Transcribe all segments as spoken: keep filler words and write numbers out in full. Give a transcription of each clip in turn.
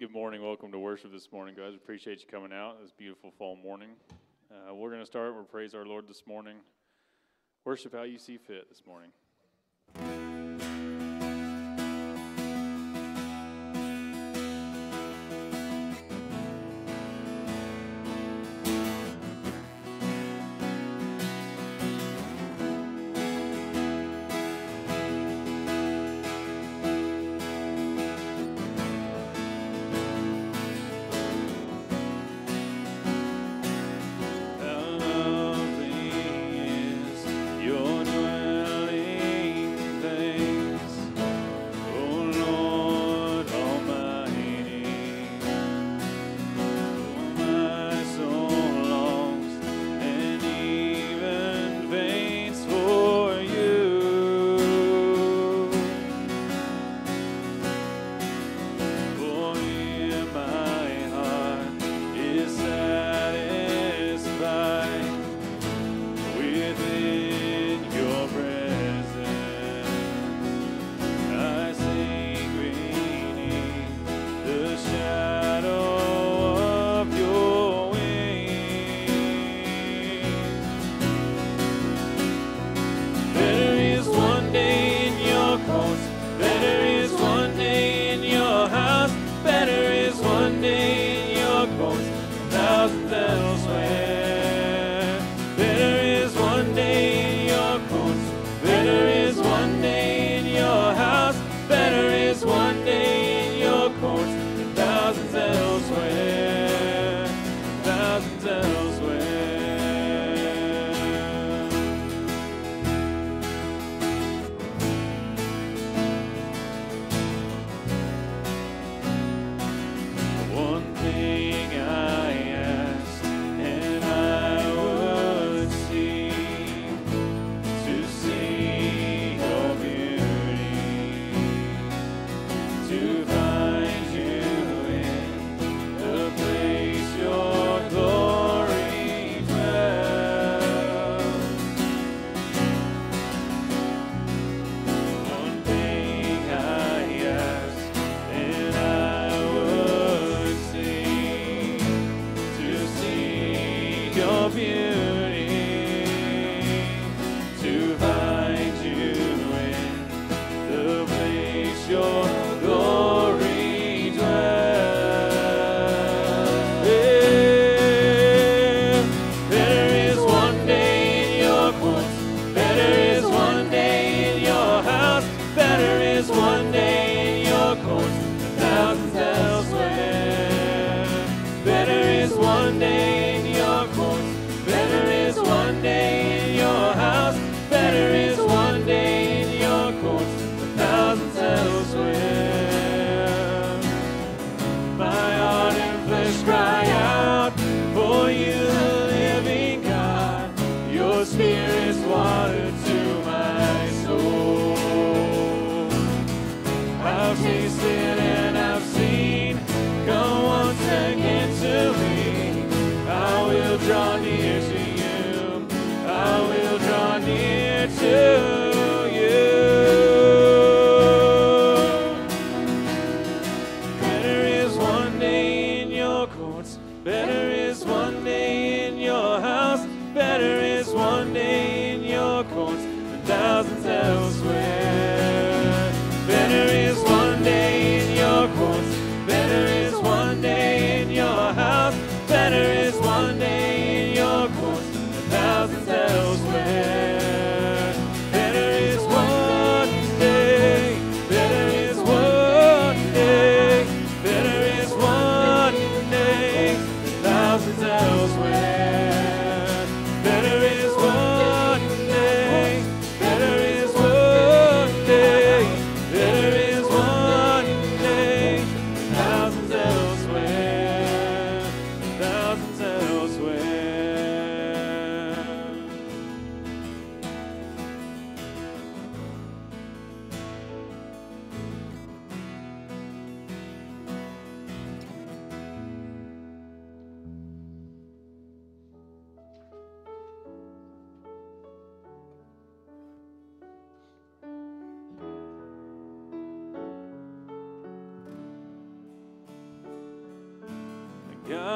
Good morning. Welcome to worship this morning, guys. Appreciate you coming out this beautiful fall morning. Uh, we're going to start. We'll praise our Lord this morning. Worship how you see fit this morning.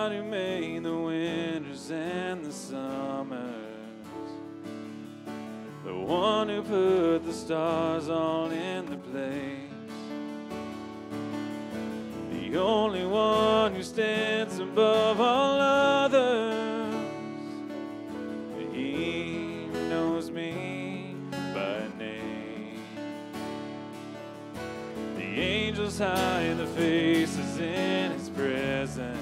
God who made the winters and the summers, the one who put the stars all into place, the only one who stands above all others. He knows me by name. The angels hide their faces in His presence.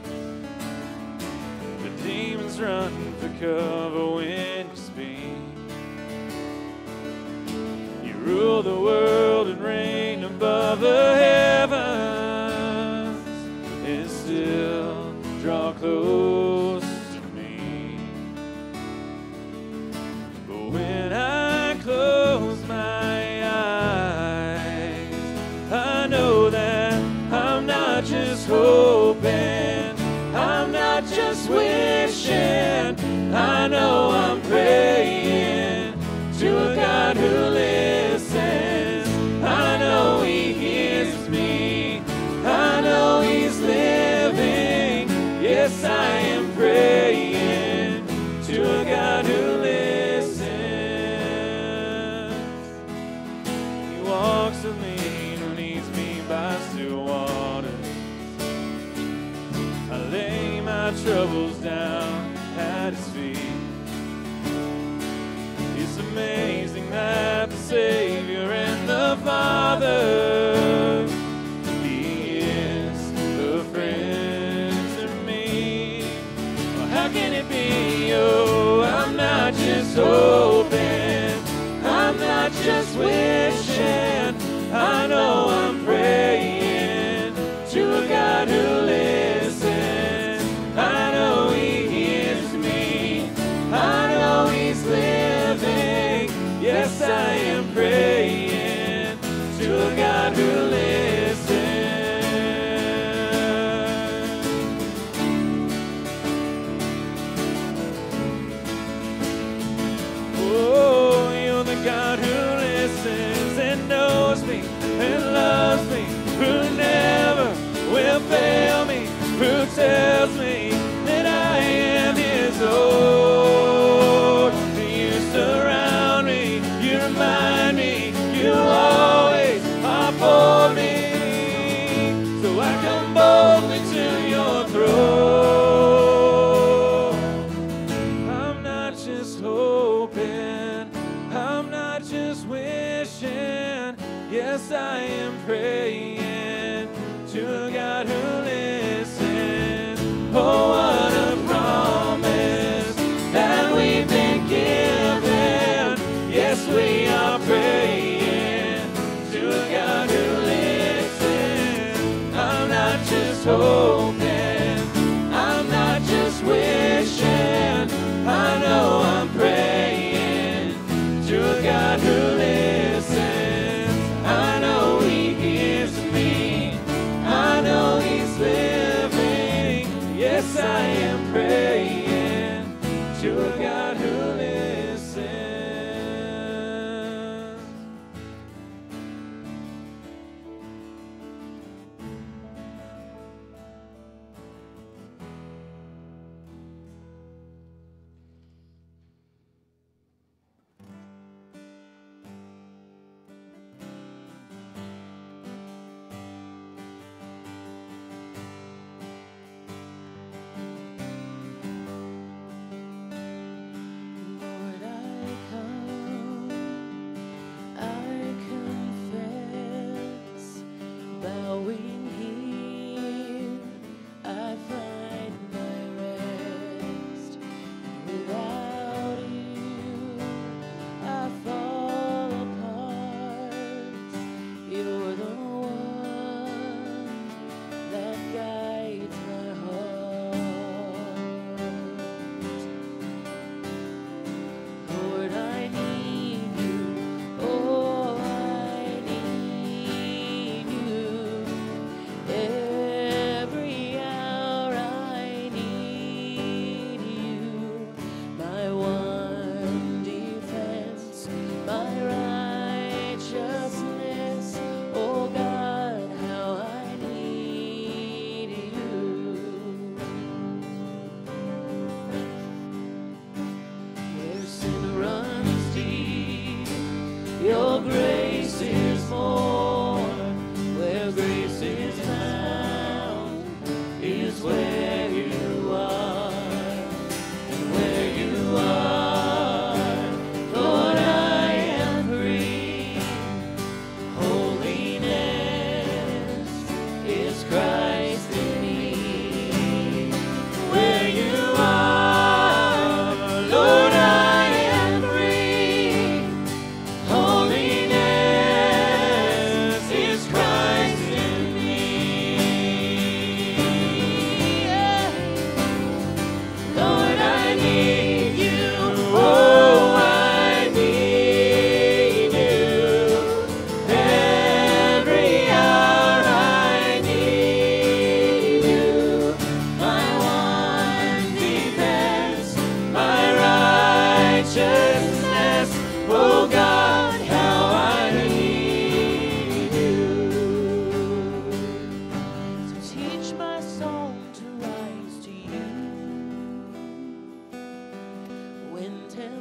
The demons run for cover when you speak. You rule the world and reign above the heavens, and still draw close to me. But when I close my eyes, I know that I'm not just hoping, I'm not just wishing, I know I'm praying to a God who listens. I know He hears me, I know He's living. Yes, I am praying to a God who listens. He walks with me and leads me by still waters. I lay my troubles down at His feet. It's amazing that the Savior and the Father, He is a friend to me. Well, how can it be? Oh, I'm not just hoping, I'm not just wishing, I know I'm praying to a God who listens. I know He hears me, I know He's living. Yes, I am praying to a God who listens. Oh, you're the God who listens and knows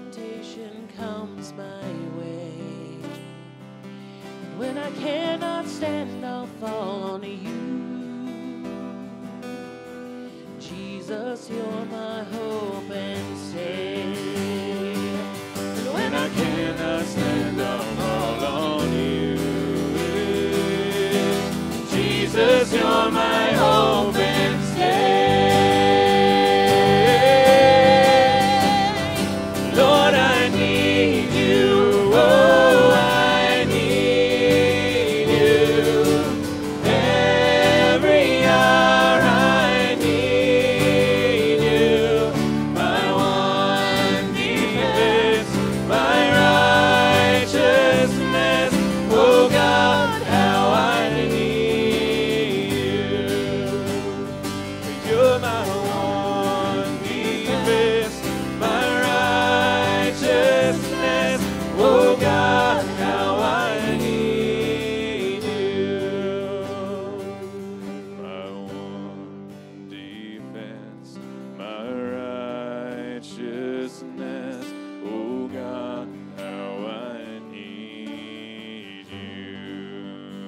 temptation comes my way. And when I cannot stand, I'll fall on you. Jesus, you're my hope and stay. And when I cannot stand, I'll fall on you. Jesus, you're my hope and stay. Lord, I need you. Oh, I need you. Every hour I need you. My one defense, my righteousness. Oh God, how I need you. You're my one defense, my righteousness. Oh God, how I need you. My one defense, my righteousness. Oh God, how I need you.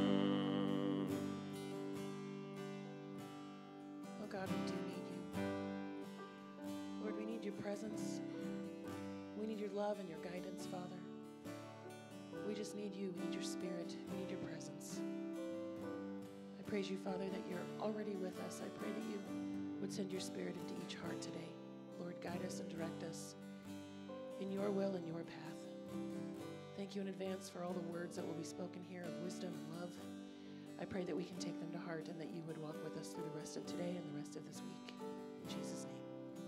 Oh God, we do need you. Lord, we need your presence. We need your love and your guidance, Father. We just need you. We need your spirit. We need your presence. I praise you, Father, that you're already with us. I pray that you would send your spirit into each heart today. Lord, guide us and direct us in your will and your path. Thank you in advance for all the words that will be spoken here of wisdom and love. I pray that we can take them to heart and that you would walk with us through the rest of today and the rest of this week. In Jesus' name.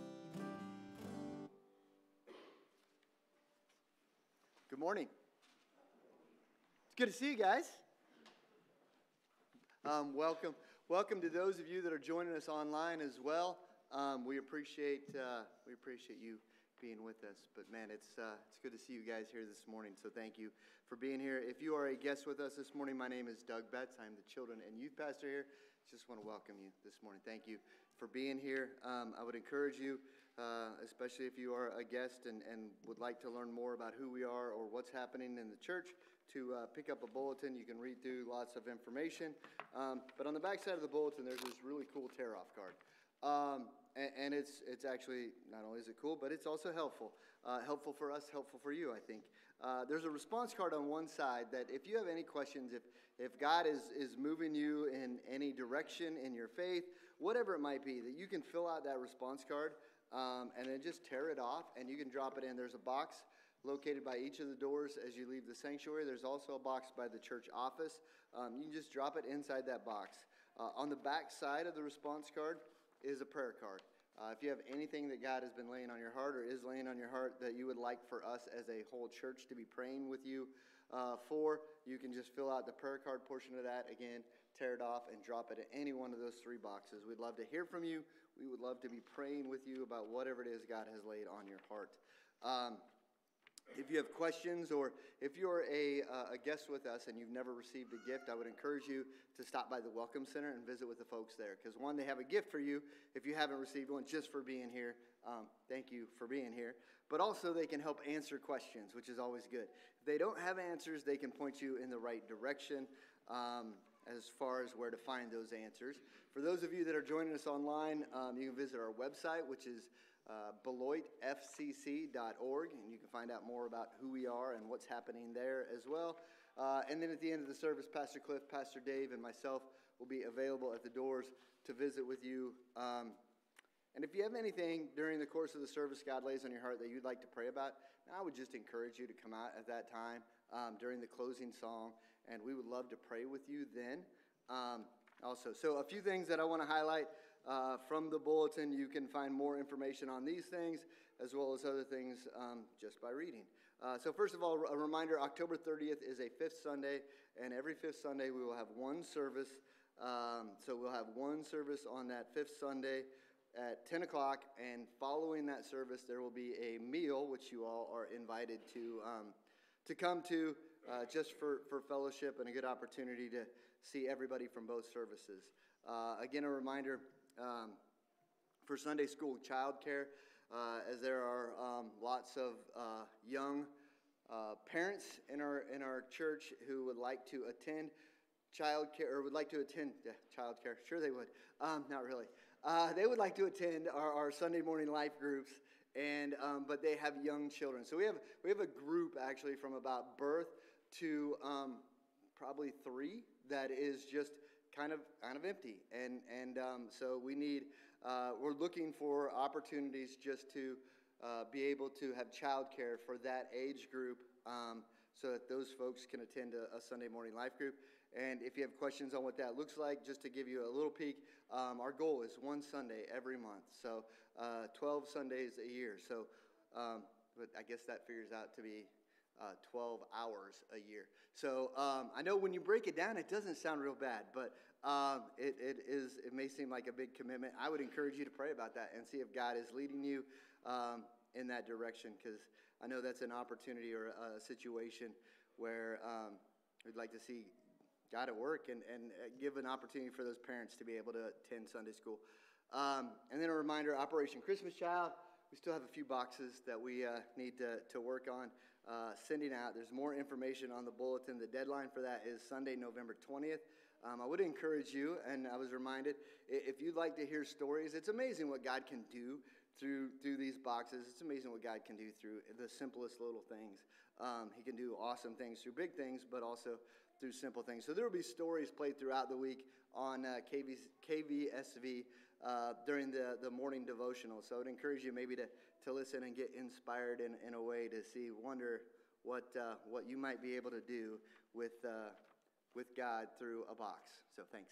Good morning. It's good to see you guys. Um, welcome, welcome to those of you that are joining us online as well. Um, we appreciate uh, we appreciate you being with us. But man, it's uh, it's good to see you guys here this morning. So thank you for being here. If you are a guest with us this morning, my name is Doug Betts. I'm the children and youth pastor here. Just want to welcome you this morning. Thank you for being here. Um, I would encourage you. Uh, especially if you are a guest and, and would like to learn more about who we are or what's happening in the church, to uh, pick up a bulletin. You can read through lots of information. Um, but on the back side of the bulletin, there's this really cool tear-off card. Um, and, and it's it's actually, not only is it cool, but it's also helpful. Uh, helpful for us, helpful for you, I think. Uh, there's a response card on one side that if you have any questions, if, if God is, is moving you in any direction in your faith, whatever it might be, that you can fill out that response card. Um, and then just tear it off, and you can drop it in. There's a box located by each of the doors as you leave the sanctuary. There's also a box by the church office. Um, you can just drop it inside that box. Uh, on the back side of the response card is a prayer card. Uh, if you have anything that God has been laying on your heart or is laying on your heart that you would like for us as a whole church to be praying with you uh, for, you can just fill out the prayer card portion of that. Again, tear it off and drop it in any one of those three boxes. We'd love to hear from you. We would love to be praying with you about whatever it is God has laid on your heart. Um, if you have questions or if you're a, uh, a guest with us and you've never received a gift, I would encourage you to stop by the Welcome Center and visit with the folks there. Because one, they have a gift for you if you haven't received one just for being here. Um, thank you for being here. But also they can help answer questions, which is always good. If they don't have answers, they can point you in the right direction. Um, as far as where to find those answers. For those of you that are joining us online, um, you can visit our website, which is uh, beloit f c c dot org, and you can find out more about who we are and what's happening there as well. Uh, and then at the end of the service, Pastor Cliff, Pastor Dave, and myself will be available at the doors to visit with you. Um, and if you have anything during the course of the service God lays on your heart that you'd like to pray about, I would just encourage you to come out at that time um, during the closing song. And we would love to pray with you then um, also. So a few things that I want to highlight uh, from the bulletin. You can find more information on these things as well as other things um, just by reading. Uh, so first of all, a reminder, October thirtieth is a fifth Sunday, and every fifth Sunday we will have one service. Um, so we'll have one service on that fifth Sunday at ten o'clock, and following that service there will be a meal which you all are invited to um, to come to. Uh, just for, for fellowship and a good opportunity to see everybody from both services. Uh, again, a reminder um, for Sunday school childcare, uh, as there are um, lots of uh, young uh, parents in our in our church who would like to attend child care or would like to attend yeah, child care. Sure, they would. Um, not really. Uh, they would like to attend our, our Sunday morning life groups, and um, but they have young children. So we have we have a group actually from about birth to um, probably three that is just kind of kind of empty, and and um, so we need uh, we're looking for opportunities just to uh, be able to have childcare for that age group, um, so that those folks can attend a, a Sunday morning life group. And if you have questions on what that looks like, just to give you a little peek, um, our goal is one Sunday every month, so uh, twelve Sundays a year. So, um, but I guess that figures out to be uh, twelve hours a year. So um, I know when you break it down, it doesn't sound real bad, but um, it, it is. It may seem like a big commitment. I would encourage you to pray about that and see if God is leading you um, in that direction, because I know that's an opportunity or a situation where um, we'd like to see God at work and, and give an opportunity for those parents to be able to attend Sunday school. Um, and then a reminder, Operation Christmas Child, we still have a few boxes that we uh, need to, to work on uh, sending out. There's more information on the bulletin. The deadline for that is Sunday, November twentieth. Um, I would encourage you, and I was reminded, if you'd like to hear stories, it's amazing what God can do through through these boxes. It's amazing what God can do through the simplest little things. Um, he can do awesome things through big things, but also through simple things. So there will be stories played throughout the week on uh, K V S V uh, during the, the morning devotional. So I would encourage you maybe to, to listen and get inspired in, in a way to see, wonder what uh, what you might be able to do with uh, with God through a box. So thanks.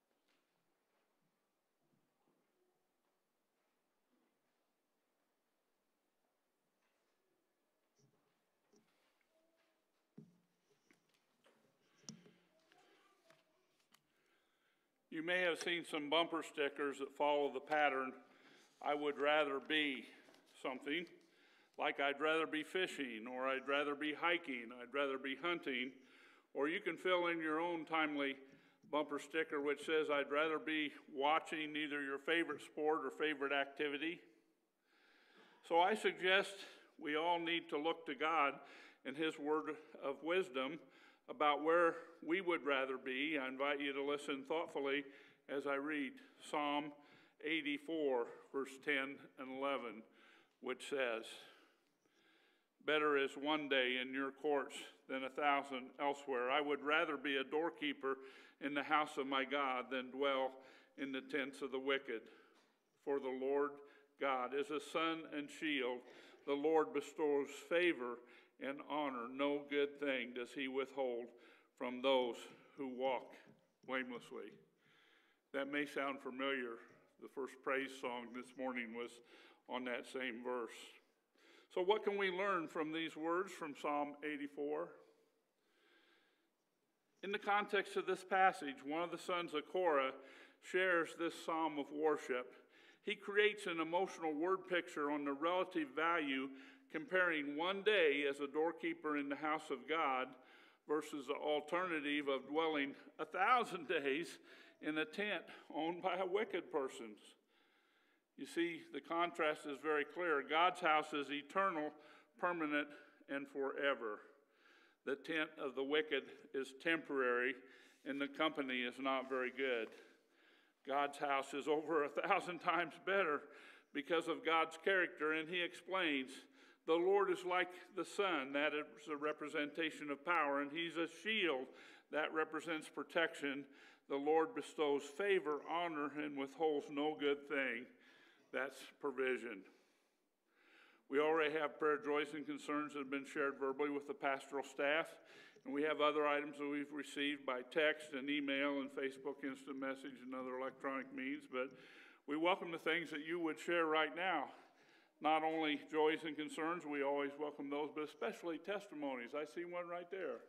You may have seen some bumper stickers that follow the pattern, I would rather be something, like I'd rather be fishing, or I'd rather be hiking, I'd rather be hunting, or you can fill in your own timely bumper sticker which says I'd rather be watching either your favorite sport or favorite activity. So I suggest we all need to look to God and His word of wisdom about where we would rather be. I invite you to listen thoughtfully as I read Psalm eighty-four, verse ten and eleven, which says, "Better is one day in your courts than a thousand elsewhere. I would rather be a doorkeeper in the house of my God than dwell in the tents of the wicked. For the Lord God is a sun and shield. The Lord bestows favor and honor. No good thing does He withhold from those who walk blamelessly." That may sound familiar. The first praise song this morning was on that same verse. So what can we learn from these words from Psalm eighty-four? In the context of this passage, one of the sons of Korah shares this psalm of worship. He creates an emotional word picture on the relative value comparing one day as a doorkeeper in the house of God versus the alternative of dwelling a thousand days in a tent owned by a wicked person. You see, the contrast is very clear. God's house is eternal, permanent, and forever. The tent of the wicked is temporary, and the company is not very good. God's house is over a thousand times better because of God's character, and He explains, the Lord is like the sun, that is a representation of power, and He's a shield, that represents protection. The Lord bestows favor, honor, and withholds no good thing. That's provision. We already have prayer joys and concerns that have been shared verbally with the pastoral staff, and we have other items that we've received by text and email and Facebook instant message and other electronic means, but we welcome the things that you would share right now. Not only joys and concerns, we always welcome those, but especially testimonies. I see one right there.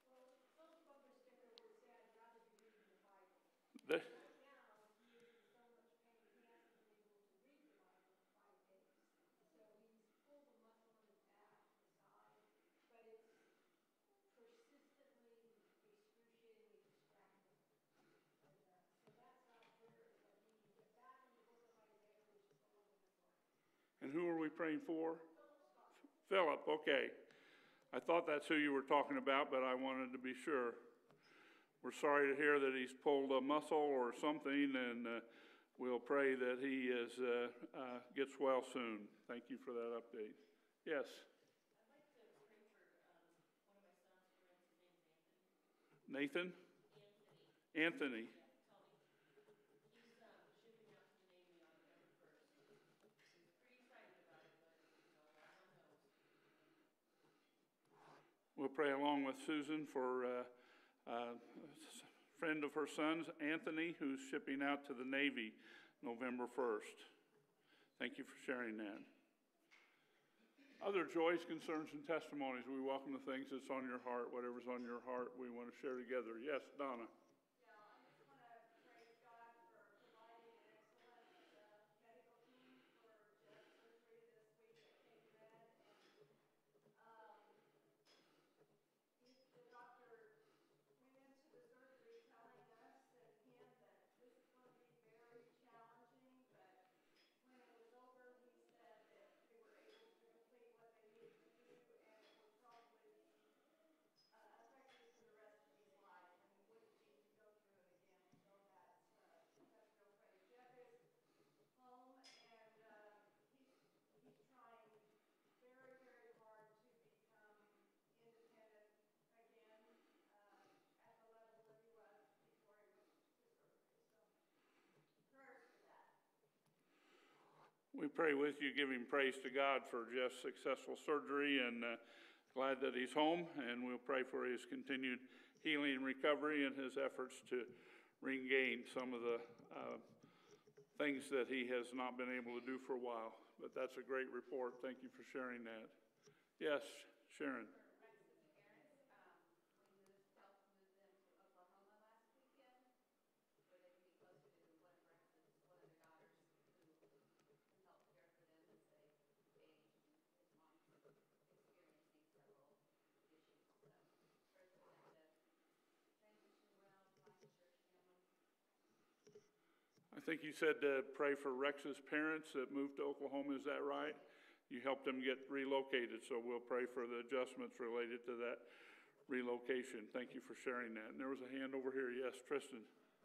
The, And who are we praying for? Philip, okay. I thought that's who you were talking about, but I wanted to be sure. We're sorry to hear that he's pulled a muscle or something, and uh, we'll pray that he is uh, uh, gets well soon. Thank you for that update. Yes? Nathan? Anthony. Anthony. We'll pray along with Susan for uh, uh, a friend of her son's, Anthony, who's shipping out to the Navy November first. Thank you for sharing that. Other joys, concerns, and testimonies. We welcome the things that's on your heart, whatever's on your heart, we want to share together. Yes, Donna. We pray with you, giving praise to God for Jeff's successful surgery, and uh, glad that he's home, and we'll pray for his continued healing and recovery and his efforts to regain some of the uh, things that he has not been able to do for a while. But that's a great report. Thank you for sharing that. Yes, Sharon. I think you said to pray for Rex's parents that moved to Oklahoma, is that right? You helped them get relocated, so we'll pray for the adjustments related to that relocation. Thank you for sharing that. And there was a hand over here. Yes, Tristan.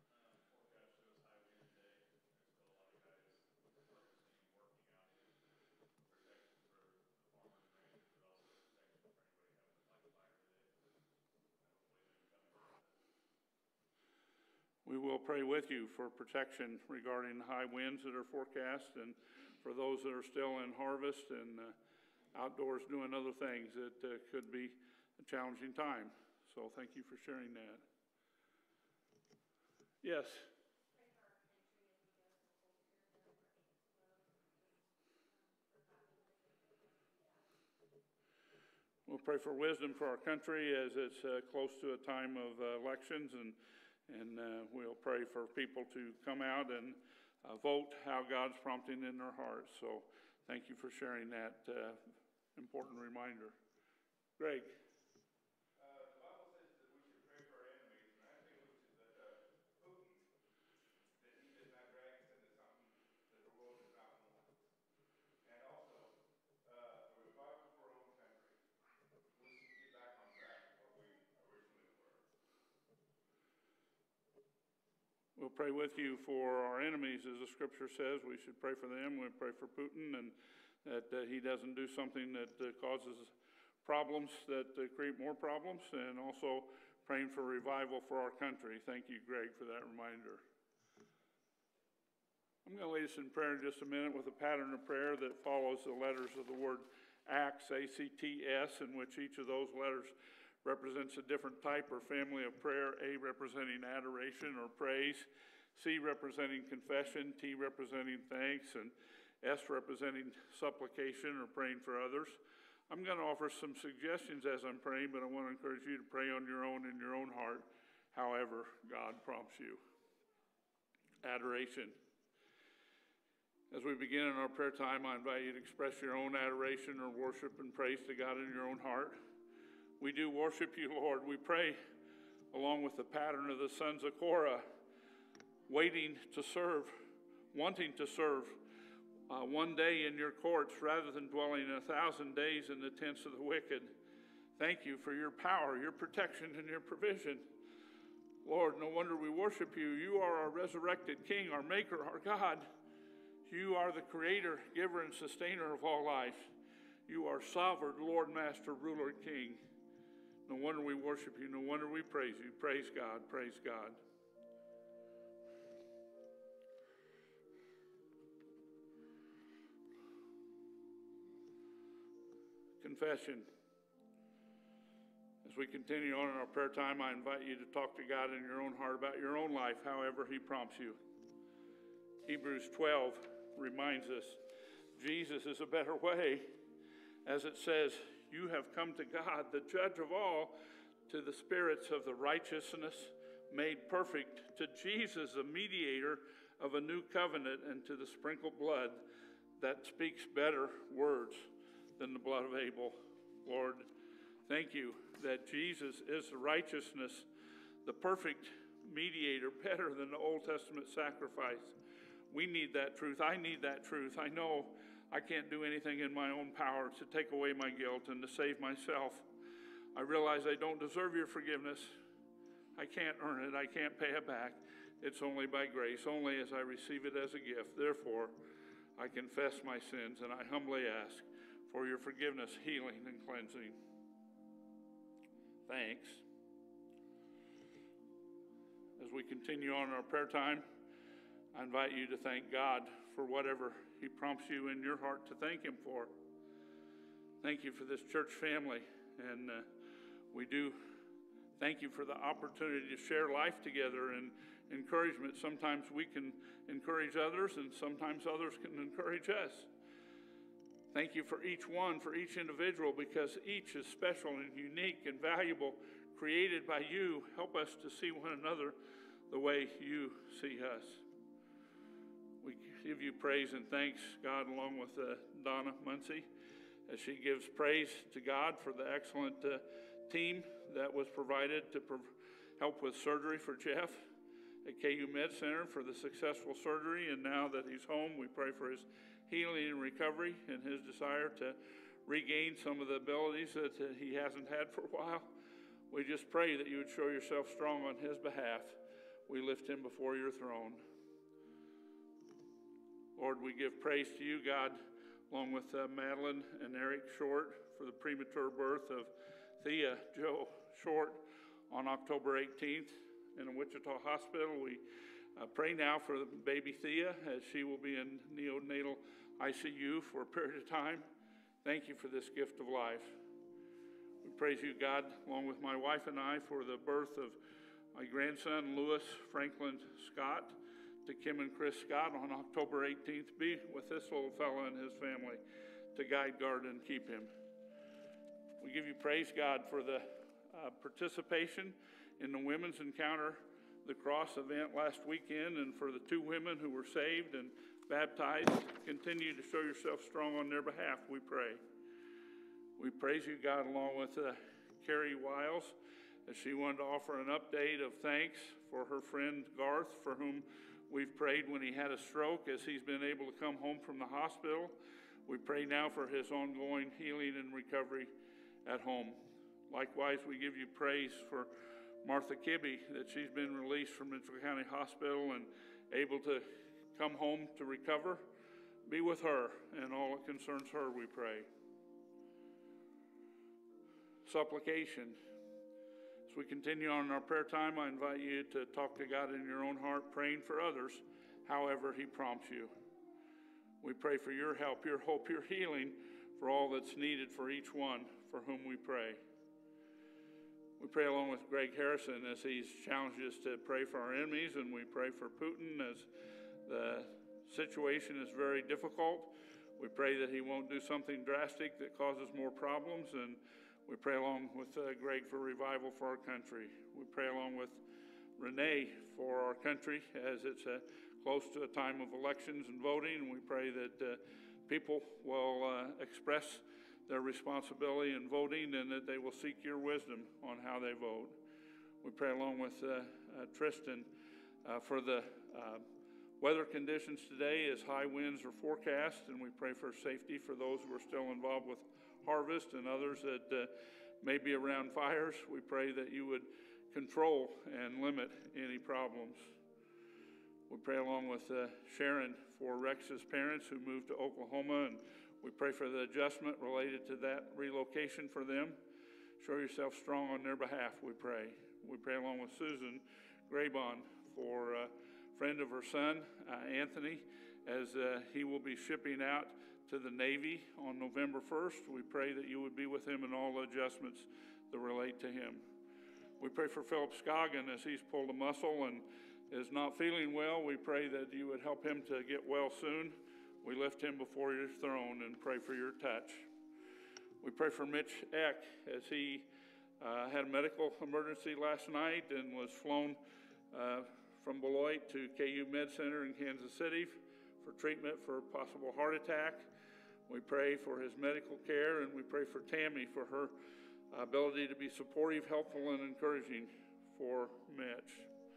We will pray with you for protection regarding the high winds that are forecast, and for those that are still in harvest and uh, outdoors doing other things, it uh, could be a challenging time. So thank you for sharing that. Yes. We'll pray for wisdom for our country as it's uh, close to a time of uh, elections, and And uh, we'll pray for people to come out and uh, vote how God's prompting in their hearts. So thank you for sharing that uh, important reminder. Greg. Uh, the Bible says that we should pray for our enemies, and I think we should let uh, Putin, that he does not drag us into something that the world does not want. And also, uh, a revival for our own country. We should get back on track to what we originally were. We'll pray with you for our enemies, as the scripture says. We should pray for them. We pray for Putin, and that uh, he doesn't do something that uh, causes problems that uh, create more problems, and also praying for revival for our country. Thank you, Greg, for that reminder. I'm going to lead us in prayer in just a minute with a pattern of prayer that follows the letters of the word Acts, A C T S, in which each of those letters represents a different type or family of prayer. A representing adoration or praise, C representing confession, T representing thanks, and S representing supplication or praying for others. I'm going to offer some suggestions as I'm praying, but I want to encourage you to pray on your own in your own heart, however God prompts you. Adoration. As we begin in our prayer time, I invite you to express your own adoration or worship and praise to God in your own heart. We do worship you, Lord. We pray along with the pattern of the sons of Korah, waiting to serve, wanting to serve uh, one day in your courts rather than dwelling a thousand days in the tents of the wicked. Thank you for your power, your protection, and your provision. Lord, no wonder we worship you. You are our resurrected King, our Maker, our God. You are the Creator, Giver, and Sustainer of all life. You are Sovereign, Lord, Master, Ruler, King. No wonder we worship you. No wonder we praise you. Praise God. Praise God. Confession. As we continue on in our prayer time, I invite you to talk to God in your own heart about your own life, however He prompts you. Hebrews twelve reminds us Jesus is a better way. As it says, you have come to God, the judge of all, to the spirits of the righteousness made perfect, to Jesus, the mediator of a new covenant, and to the sprinkled blood that speaks better words than the blood of Abel. Lord, thank you that Jesus is the righteousness, the perfect mediator, better than the Old Testament sacrifice. We need that truth. I need that truth. I know I can't do anything in my own power to take away my guilt and to save myself. I realize I don't deserve your forgiveness. I can't earn it. I can't pay it back. It's only by grace, only as I receive it as a gift. Therefore, I confess my sins and I humbly ask for your forgiveness, healing, and cleansing. Thanks. As we continue on our prayer time, I invite you to thank God for whatever He prompts you in your heart to thank Him for. Thank you for this church family, and uh, we do thank you for the opportunity to share life together and encouragement. Sometimes we can encourage others, and sometimes others can encourage us. Thank you for each one, for each individual, because each is special and unique and valuable, created by you. Help us to see one another the way you see us. We give you praise and thanks, God, along with uh, Donna Muncie, as she gives praise to God for the excellent uh, team that was provided to prov- help with surgery for Jeff at K U Med Center, for the successful surgery. And now that he's home, we pray for his healing and recovery and his desire to regain some of the abilities that uh, he hasn't had for a while. We just pray that you would show yourself strong on his behalf. We lift him before your throne. Lord, we give praise to you, God, along with uh, Madeline and Eric Short for the premature birth of Thea Joe Short on October eighteenth in a Wichita hospital. We uh, pray now for the baby Thea, as she will be in neonatal I C U for a period of time. Thank you for this gift of life. We praise you, God, along with my wife and I, for the birth of my grandson, Lewis Franklin Scott, to Kim and Chris Scott on October eighteenth. Be with this little fella and his family to guide, guard, and keep him. We give you praise, God, for the uh, participation in the Women's Encounter the Cross event last weekend, and for the two women who were saved and baptized. Continue to show yourself strong on their behalf, we pray. We praise you, God, along with uh, Carrie Wiles, as she wanted to offer an update of thanks for her friend Garth, for whom we've prayed when he had a stroke, as he's been able to come home from the hospital. We pray now for his ongoing healing and recovery at home. Likewise, we give you praise for Martha Kibbe, that she's been released from Mitchell County Hospital and able to come home to recover. Be with her and all that concerns her, we pray. Supplication. As we continue on in our prayer time, I invite you to talk to God in your own heart, praying for others, however He prompts you. We pray for your help, your hope, your healing, for all that's needed for each one for whom we pray. We pray along with Greg Harrison as he's challenged us to pray for our enemies, and we pray for Putin as the situation is very difficult. We pray that he won't do something drastic that causes more problems, and we pray along with uh, Greg for revival for our country. We pray along with Renee for our country as it's uh, close to a time of elections and voting, and we pray that uh, people will uh, express their responsibility in voting and that they will seek your wisdom on how they vote. We pray along with uh, uh, Tristan uh, for the uh, Weather conditions today is high winds are forecast, and we pray for safety for those who are still involved with harvest and others that uh, may be around fires. We pray that you would control and limit any problems. We pray along with uh, Sharon for Rex's parents who moved to Oklahoma, and we pray for the adjustment related to that relocation for them. Show yourself strong on their behalf, we pray. We pray along with Susan Graybon for a friend of her son, uh, Anthony, as uh, he will be shipping out to the Navy on November first. We pray that you would be with him in all the adjustments that relate to him. We pray for Philip Scoggin as he's pulled a muscle and is not feeling well. We pray that you would help him to get well soon. We lift him before your throne and pray for your touch. We pray for Mitch Eck as he uh, had a medical emergency last night and was flown uh, from Beloit to K U Med Center in Kansas City for treatment for a possible heart attack. We pray for his medical care, and we pray for Tammy for her ability to be supportive, helpful, and encouraging for Mitch.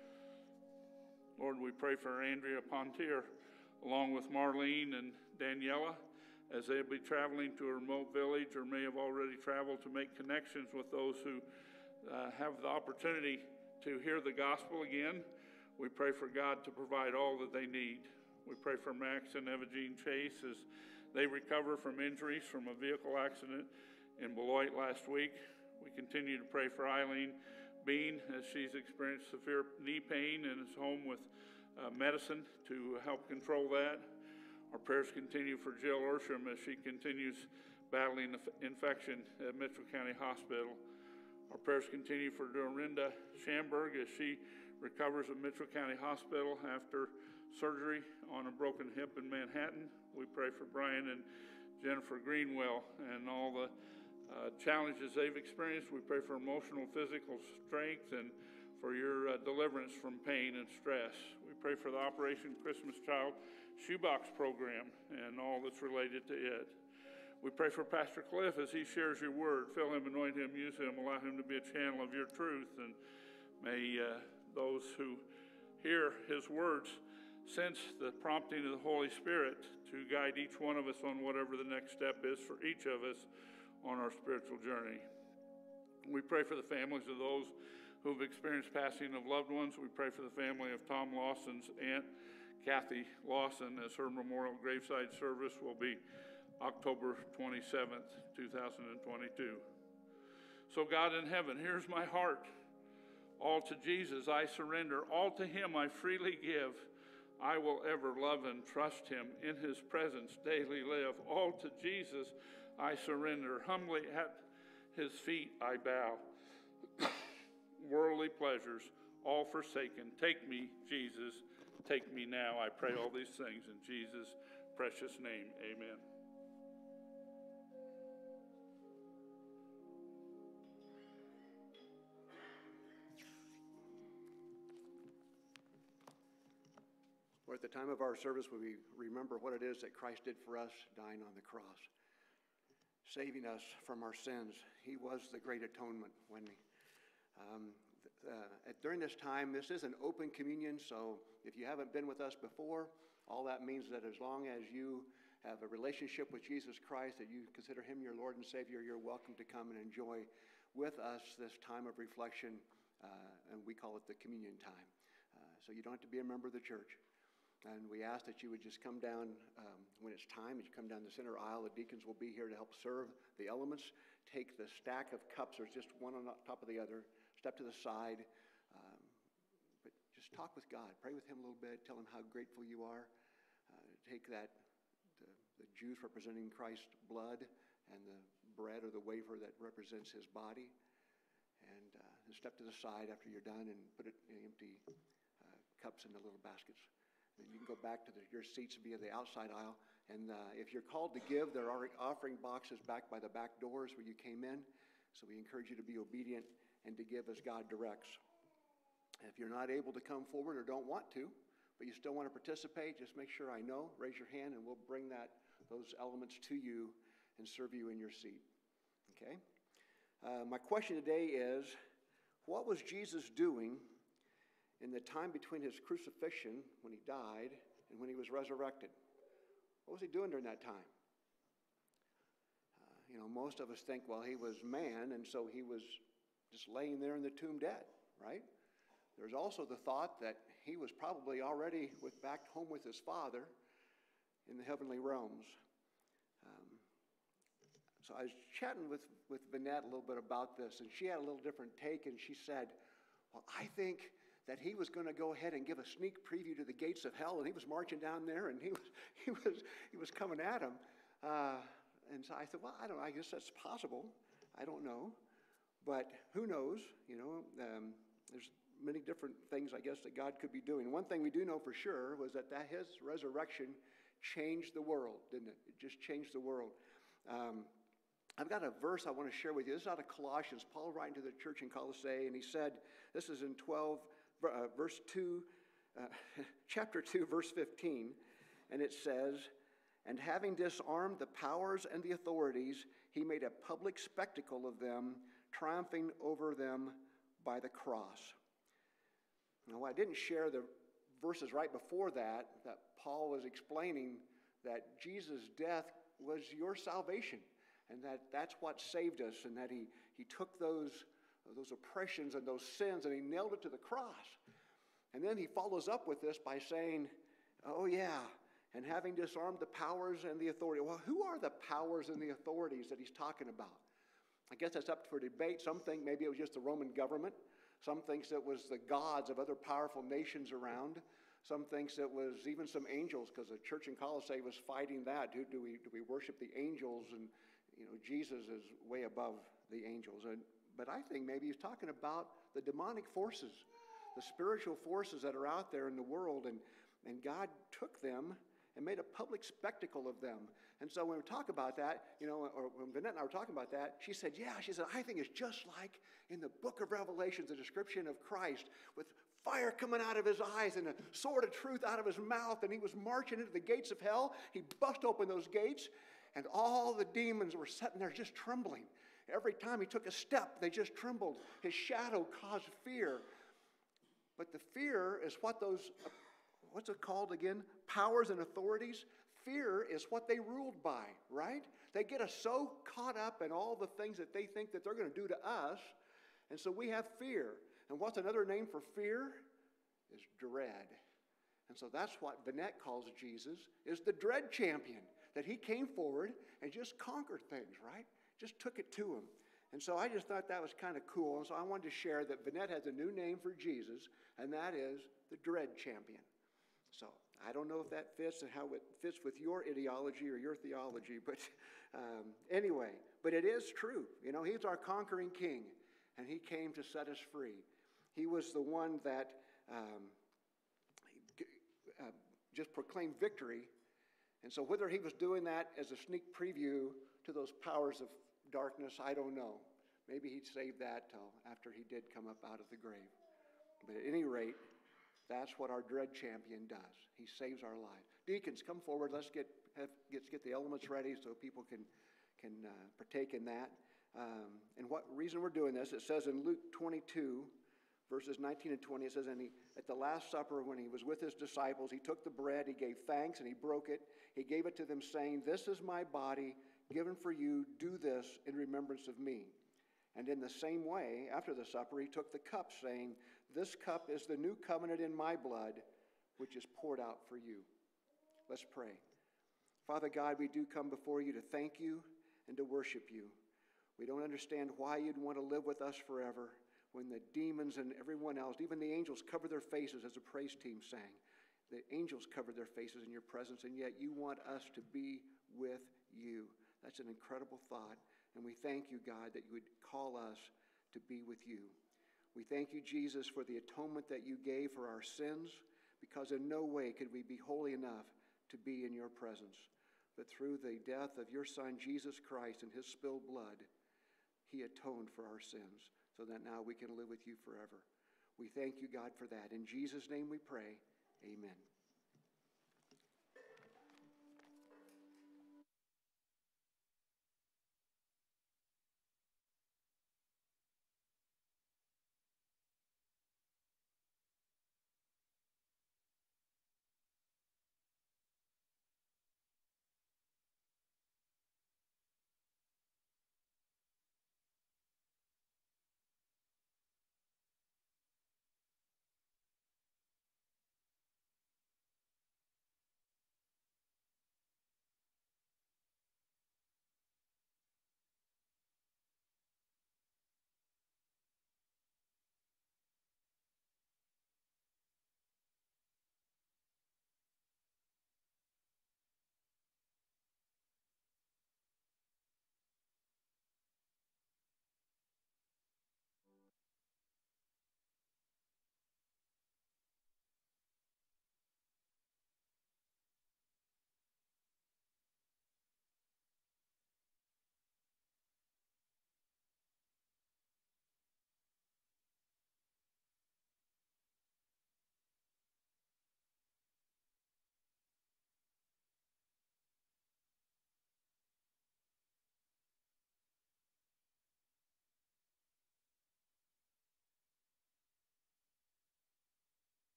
Lord, we pray for Andrea Pontier, along with Marlene and Daniela, as they'll be traveling to a remote village or may have already traveled to make connections with those who uh, have the opportunity to hear the gospel again. We pray for God to provide all that they need. We pray for Max and Evagene Chase as they recover from injuries from a vehicle accident in Beloit last week. We continue to pray for Eileen Bean as she's experienced severe knee pain and is home with uh, medicine to help control that. Our prayers continue for Jill Ursham as she continues battling the infection at Mitchell County Hospital. Our prayers continue for Dorinda Schamberg as she recovers at Mitchell County Hospital after surgery on a broken hip in Manhattan. We pray for Brian and Jennifer Greenwell and all the uh, challenges they've experienced. We pray for emotional, physical strength and for your uh, deliverance from pain and stress. We pray for the Operation Christmas Child Shoebox program and all that's related to it. We pray for Pastor Cliff as he shares your word. Fill him, anoint him, use him, allow him to be a channel of your truth. And may uh, those who hear his words sense the prompting of the Holy Spirit to guide each one of us on whatever the next step is for each of us on our spiritual journey. We pray for the families of those who have experienced passing of loved ones. We pray for the family of Tom Lawson's aunt, Kathy Lawson, as her memorial graveside service will be October twenty-seventh, two thousand twenty-two. So God in heaven, here's my heart. All to Jesus I surrender. All to him I freely give. I will ever love and trust him. In his presence daily live. All to Jesus I surrender. Humbly at his feet I bow. Worldly pleasures all forsaken. Take me, Jesus. Take me now. I pray all these things in Jesus' precious name. Amen. Or at the time of our service, we remember what it is that Christ did for us, dying on the cross, saving us from our sins. He was the great atonement. When we, um, uh, at, during this time, this is an open communion, so if you haven't been with us before, all that means that as long as you have a relationship with Jesus Christ, that you consider him your Lord and Savior, you're welcome to come and enjoy with us this time of reflection, uh, and we call it the communion time. Uh, so you don't have to be a member of the church. And we ask that you would just come down um, when it's time, as you come down the center aisle. The deacons will be here to help serve the elements. Take the stack of cups, there's just one on top of the other. Step to the side. Um, but just talk with God. Pray with him a little bit. Tell him how grateful you are. Uh, take that, the, the juice representing Christ's blood and the bread or the wafer that represents his body. And uh, step to the side after you're done and put it in empty uh, cups in the little baskets. And you can go back to the, your seats via the outside aisle. And uh, if you're called to give, there are offering boxes back by the back doors where you came in. So we encourage you to be obedient and to give as God directs. And if you're not able to come forward or don't want to, but you still want to participate, just make sure I know. Raise your hand and we'll bring that those elements to you and serve you in your seat. Okay? Uh, my question today is, what was Jesus doing in the time between his crucifixion, when he died, and when he was resurrected. What was he doing during that time? Uh, you know, most of us think, well, he was man, and so he was just laying there in the tomb dead, right? There's also the thought that he was probably already with, back home with his Father in the heavenly realms. Um, so I was chatting with, with Vanette a little bit about this, and she had a little different take, and she said, well, I think that he was going to go ahead and give a sneak preview to the gates of hell, and he was marching down there, and he was he was he was coming at him. Uh, and so I said, well, I don't know. I guess that's possible. I don't know, but who knows? You know, um, there's many different things I guess that God could be doing. One thing we do know for sure was that that his resurrection changed the world, didn't it? It just changed the world. Um, I've got a verse I want to share with you. This is out of Colossians. Paul writing to the church in Colossae, and he said, this is in twelve. Uh, verse two, uh, chapter two, verse fifteen, and it says, and having disarmed the powers and the authorities, he made a public spectacle of them, triumphing over them by the cross. Now, I didn't share the verses right before that, that Paul was explaining that Jesus' death was your salvation, and that that's what saved us, and that he, he took those those oppressions and those sins, and he nailed it to the cross. And then he follows up with this by saying, oh yeah, and having disarmed the powers and the authority. Well, who are the powers and the authorities that he's talking about? I guess that's up for debate. Some think maybe it was just the Roman government. Some thinks it was the gods of other powerful nations around. Some thinks it was even some angels, because the church in Colossae was fighting that. Do, do we do we worship the angels? And you know, Jesus is way above the angels. And But I think maybe he's talking about the demonic forces, the spiritual forces that are out there in the world. And, and God took them and made a public spectacle of them. And so when we talk about that, you know, or when Vanette and I were talking about that, she said, yeah, she said, I think it's just like in the book of Revelations, the description of Christ with fire coming out of his eyes and a sword of truth out of his mouth. And he was marching into the gates of hell. He bust open those gates, and all the demons were sitting there just trembling. Every time he took a step, they just trembled. His shadow caused fear. But the fear is what those, what's it called again? Powers and authorities. Fear is what they ruled by, right? They get us so caught up in all the things that they think that they're going to do to us. And so we have fear. And what's another name for fear? Is dread. And so that's what Vanette calls Jesus, is the dread champion. That he came forward and just conquered things, right? Just took it to him. And so I just thought that was kind of cool. And so I wanted to share that Vanette has a new name for Jesus, and that is the Dread Champion. So I don't know if that fits and how it fits with your ideology or your theology, but um, anyway, but it is true. You know, he's our conquering king, and he came to set us free. He was the one that um, uh, just proclaimed victory. And so whether he was doing that as a sneak preview to those powers of darkness, I don't know. Maybe he'd save that till after he did come up out of the grave. But at any rate, that's what our dread champion does. He saves our lives. Deacons, come forward. Let's get have, let's get the elements ready so people can can uh, partake in that. Um, and what reason we're doing this? It says in Luke twenty-two, verses nineteen and twenty. It says, and he, at the Last Supper, when he was with his disciples, he took the bread, he gave thanks, and he broke it. He gave it to them, saying, "This is my body, given for you. Do this in remembrance of me." And in the same way, after the supper, he took the cup, saying, "This cup is the new covenant in my blood, which is poured out for you." Let's pray. Father God, we do come before you to thank you and to worship you. We don't understand why you'd want to live with us forever when the demons and everyone else, even the angels, cover their faces, as the praise team sang. The angels covered their faces in your presence, and yet you want us to be with you. That's an incredible thought. And we thank you, God, that you would call us to be with you. We thank you, Jesus, for the atonement that you gave for our sins, because in no way could we be holy enough to be in your presence. But through the death of your Son, Jesus Christ, and his spilled blood, he atoned for our sins so that now we can live with you forever. We thank you, God, for that. In Jesus' name we pray. Amen.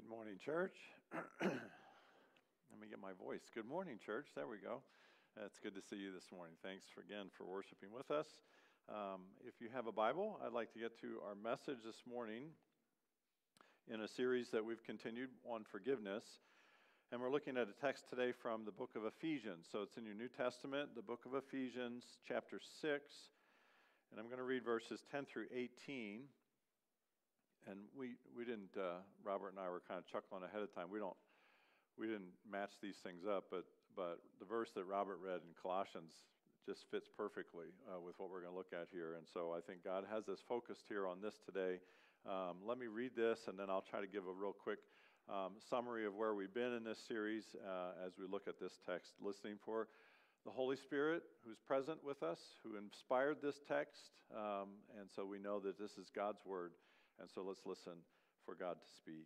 Good morning, church. Let me get my voice. Good morning, church. There we go. Uh, it's good to see you this morning. Thanks for, again for worshiping with us. Um, if you have a Bible, I'd like to get to our message this morning in a series that we've continued on forgiveness. And we're looking at a text today from the book of Ephesians. So it's in your New Testament, the book of Ephesians, chapter six. And I'm going to read verses ten through eighteen. And we, we didn't, uh, Robert and I were kind of chuckling ahead of time. We don't, we didn't match these things up, but, but the verse that Robert read in Colossians just fits perfectly uh, with what we're going to look at here. And so I think God has us focused here on this today. Um, let me read this, and then I'll try to give a real quick um, summary of where we've been in this series uh, as we look at this text, listening for the Holy Spirit who's present with us, who inspired this text, um, and so we know that this is God's word. And so let's listen for God to speak.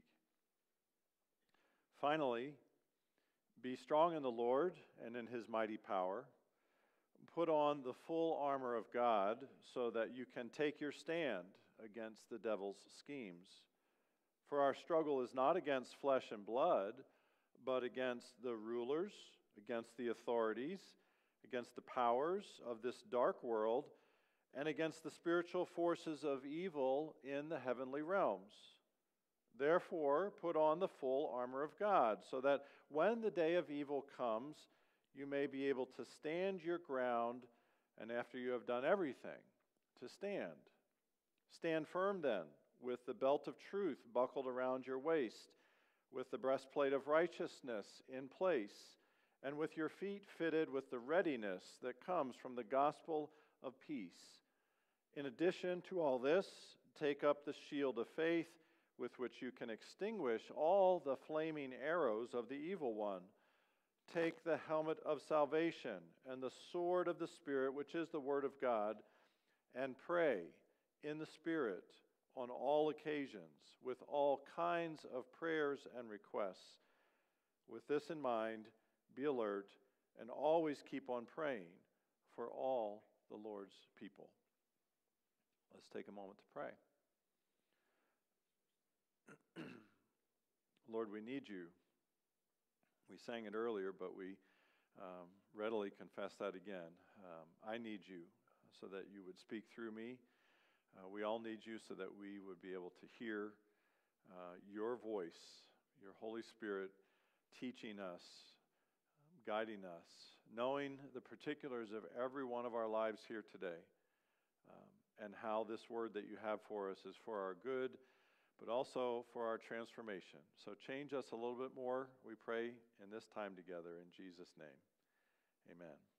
Finally, be strong in the Lord and in his mighty power. Put on the full armor of God so that you can take your stand against the devil's schemes. For our struggle is not against flesh and blood, but against the rulers, against the authorities, against the powers of this dark world, and against the spiritual forces of evil in the heavenly realms. Therefore, put on the full armor of God, so that when the day of evil comes, you may be able to stand your ground, and after you have done everything, to stand. Stand firm then, with the belt of truth buckled around your waist, with the breastplate of righteousness in place, and with your feet fitted with the readiness that comes from the gospel of peace. In addition to all this, take up the shield of faith with which you can extinguish all the flaming arrows of the evil one. Take the helmet of salvation and the sword of the Spirit, which is the word of God, and pray in the Spirit on all occasions with all kinds of prayers and requests. With this in mind, be alert and always keep on praying for all the Lord's people. Let's take a moment to pray. Lord, we need you. We sang it earlier, but we um, readily confess that again. Um, I need you so that you would speak through me. Uh, we all need you so that we would be able to hear uh, your voice, your Holy Spirit teaching us, guiding us, knowing the particulars of every one of our lives here today. Um, and how this word that you have for us is for our good, but also for our transformation. So change us a little bit more, we pray, in this time together. In Jesus' name,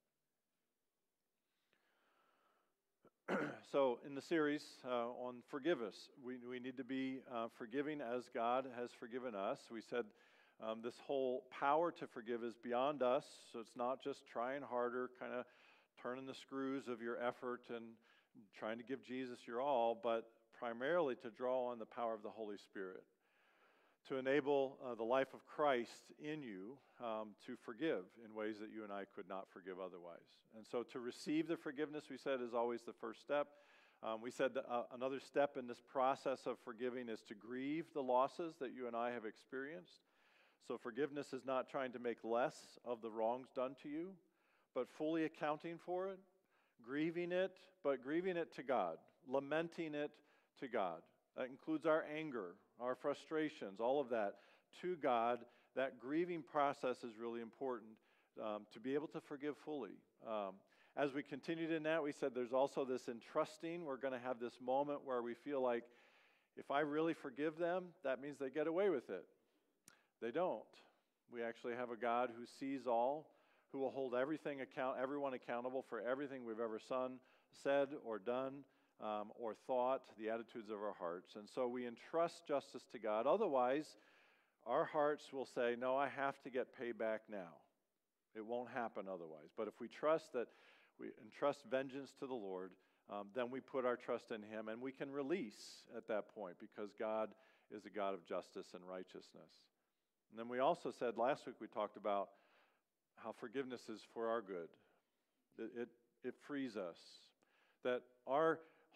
amen. So in the series uh, on forgive us, we, we need to be uh, forgiving as God has forgiven us. We said um, this whole power to forgive is beyond us, so it's not just trying harder, kind of turning the screws of your effort and trying to give Jesus your all, but primarily to draw on the power of the Holy Spirit, to enable uh, the life of Christ in you um, to forgive in ways that you and I could not forgive otherwise. And so to receive the forgiveness, we said, is always the first step. Um, we said that uh, another step in this process of forgiving is to grieve the losses that you and I have experienced. So forgiveness is not trying to make less of the wrongs done to you, but fully accounting for it, grieving it, but grieving it to God, lamenting it to God. That includes our anger, our frustrations, all of that to God. That grieving process is really important um, to be able to forgive fully. Um, as we continued in that, we said there's also this entrusting. We're going to have this moment where we feel like if I really forgive them, that means they get away with it. They don't. We actually have a God who sees all, who will hold everything account, everyone accountable for everything we've ever son, said or done um, or thought, the attitudes of our hearts. And so we entrust justice to God. Otherwise, our hearts will say, no, I have to get payback now. It won't happen otherwise. But if we trust that, we entrust vengeance to the Lord, um, then we put our trust in him, and we can release at that point because God is a God of justice and righteousness. And then we also said, last week we talked about how forgiveness is for our good. It, it, it frees us. That our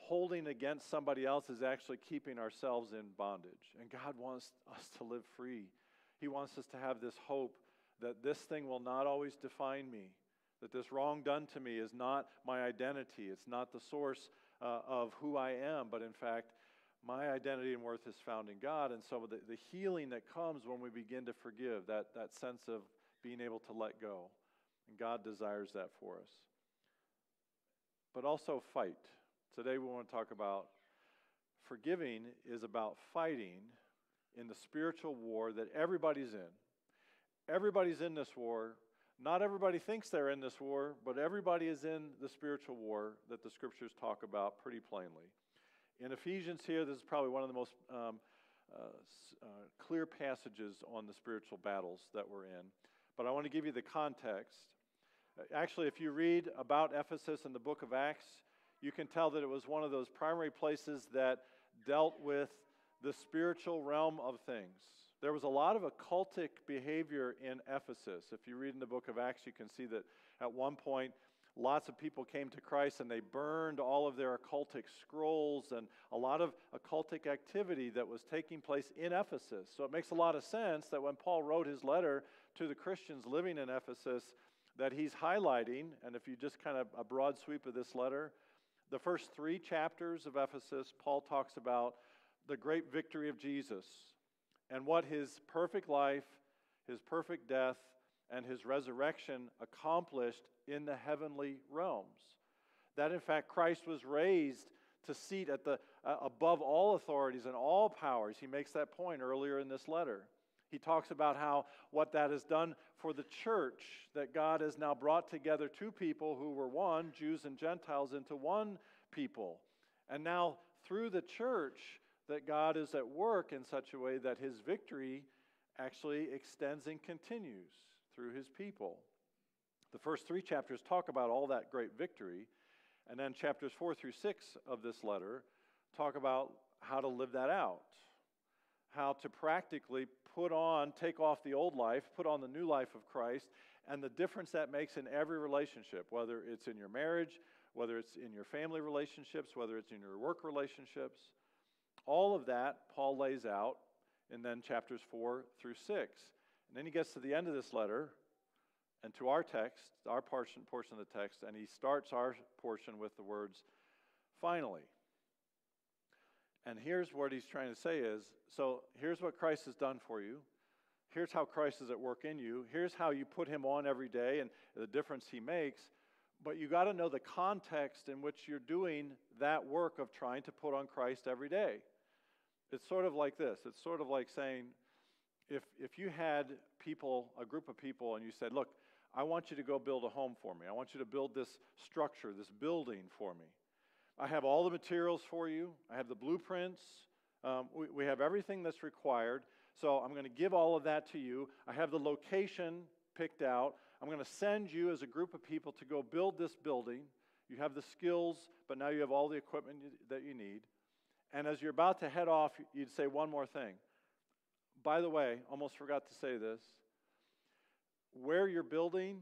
holding against somebody else is actually keeping ourselves in bondage. And God wants us to live free. He wants us to have this hope that this thing will not always define me, that this wrong done to me is not my identity. It's not the source uh, of who I am, but in fact, my identity and worth is found in God. And so the, the healing that comes when we begin to forgive, that, that sense of being able to let go. And God desires that for us. But also fight. Today we want to talk about forgiving is about fighting in the spiritual war that everybody's in. Everybody's in this war. Not everybody thinks they're in this war, but everybody is in the spiritual war that the scriptures talk about pretty plainly. In Ephesians here, this is probably one of the most um, uh, uh, clear passages on the spiritual battles that we're in. But I want to give you the context. Actually, if you read about Ephesus in the book of Acts, you can tell that it was one of those primary places that dealt with the spiritual realm of things. There was a lot of occultic behavior in Ephesus. If you read in the book of Acts, you can see that at one point, lots of people came to Christ and they burned all of their occultic scrolls and a lot of occultic activity that was taking place in Ephesus. So it makes a lot of sense that when Paul wrote his letter to the Christians living in Ephesus, that he's highlighting, and if you just kind of a broad sweep of this letter, the first three chapters of Ephesus, Paul talks about the great victory of Jesus and what his perfect life, his perfect death, and his resurrection accomplished in the heavenly realms. That in fact Christ was raised to seat at the uh, above all authorities and all powers. He makes that point earlier in this letter. He talks about how what that has done for the church, that God has now brought together two people who were one, Jews and Gentiles, into one people. And now through the church, that God is at work in such a way that his victory actually extends and continues through his people. The first three chapters talk about all that great victory, and then chapters four through six of this letter talk about how to live that out, how to practically put on, take off the old life, put on the new life of Christ, and the difference that makes in every relationship, whether it's in your marriage, whether it's in your family relationships, whether it's in your work relationships. All of that Paul lays out in then chapters four through six. And then he gets to the end of this letter and to our text, our portion, portion of the text, and he starts our portion with the words, finally. And here's what he's trying to say is, so here's what Christ has done for you. Here's how Christ is at work in you. Here's how you put him on every day and the difference he makes. But you got to know the context in which you're doing that work of trying to put on Christ every day. It's sort of like this. It's sort of like saying, if if you had people, a group of people, and you said, look, I want you to go build a home for me. I want you to build this structure, this building for me. I have all the materials for you. I have the blueprints. Um, we, we have everything that's required. So I'm going to give all of that to you. I have the location picked out. I'm going to send you as a group of people to go build this building. You have the skills, but now you have all the equipment that you need. And as you're about to head off, you'd say one more thing. By the way, almost forgot to say this. Where you're building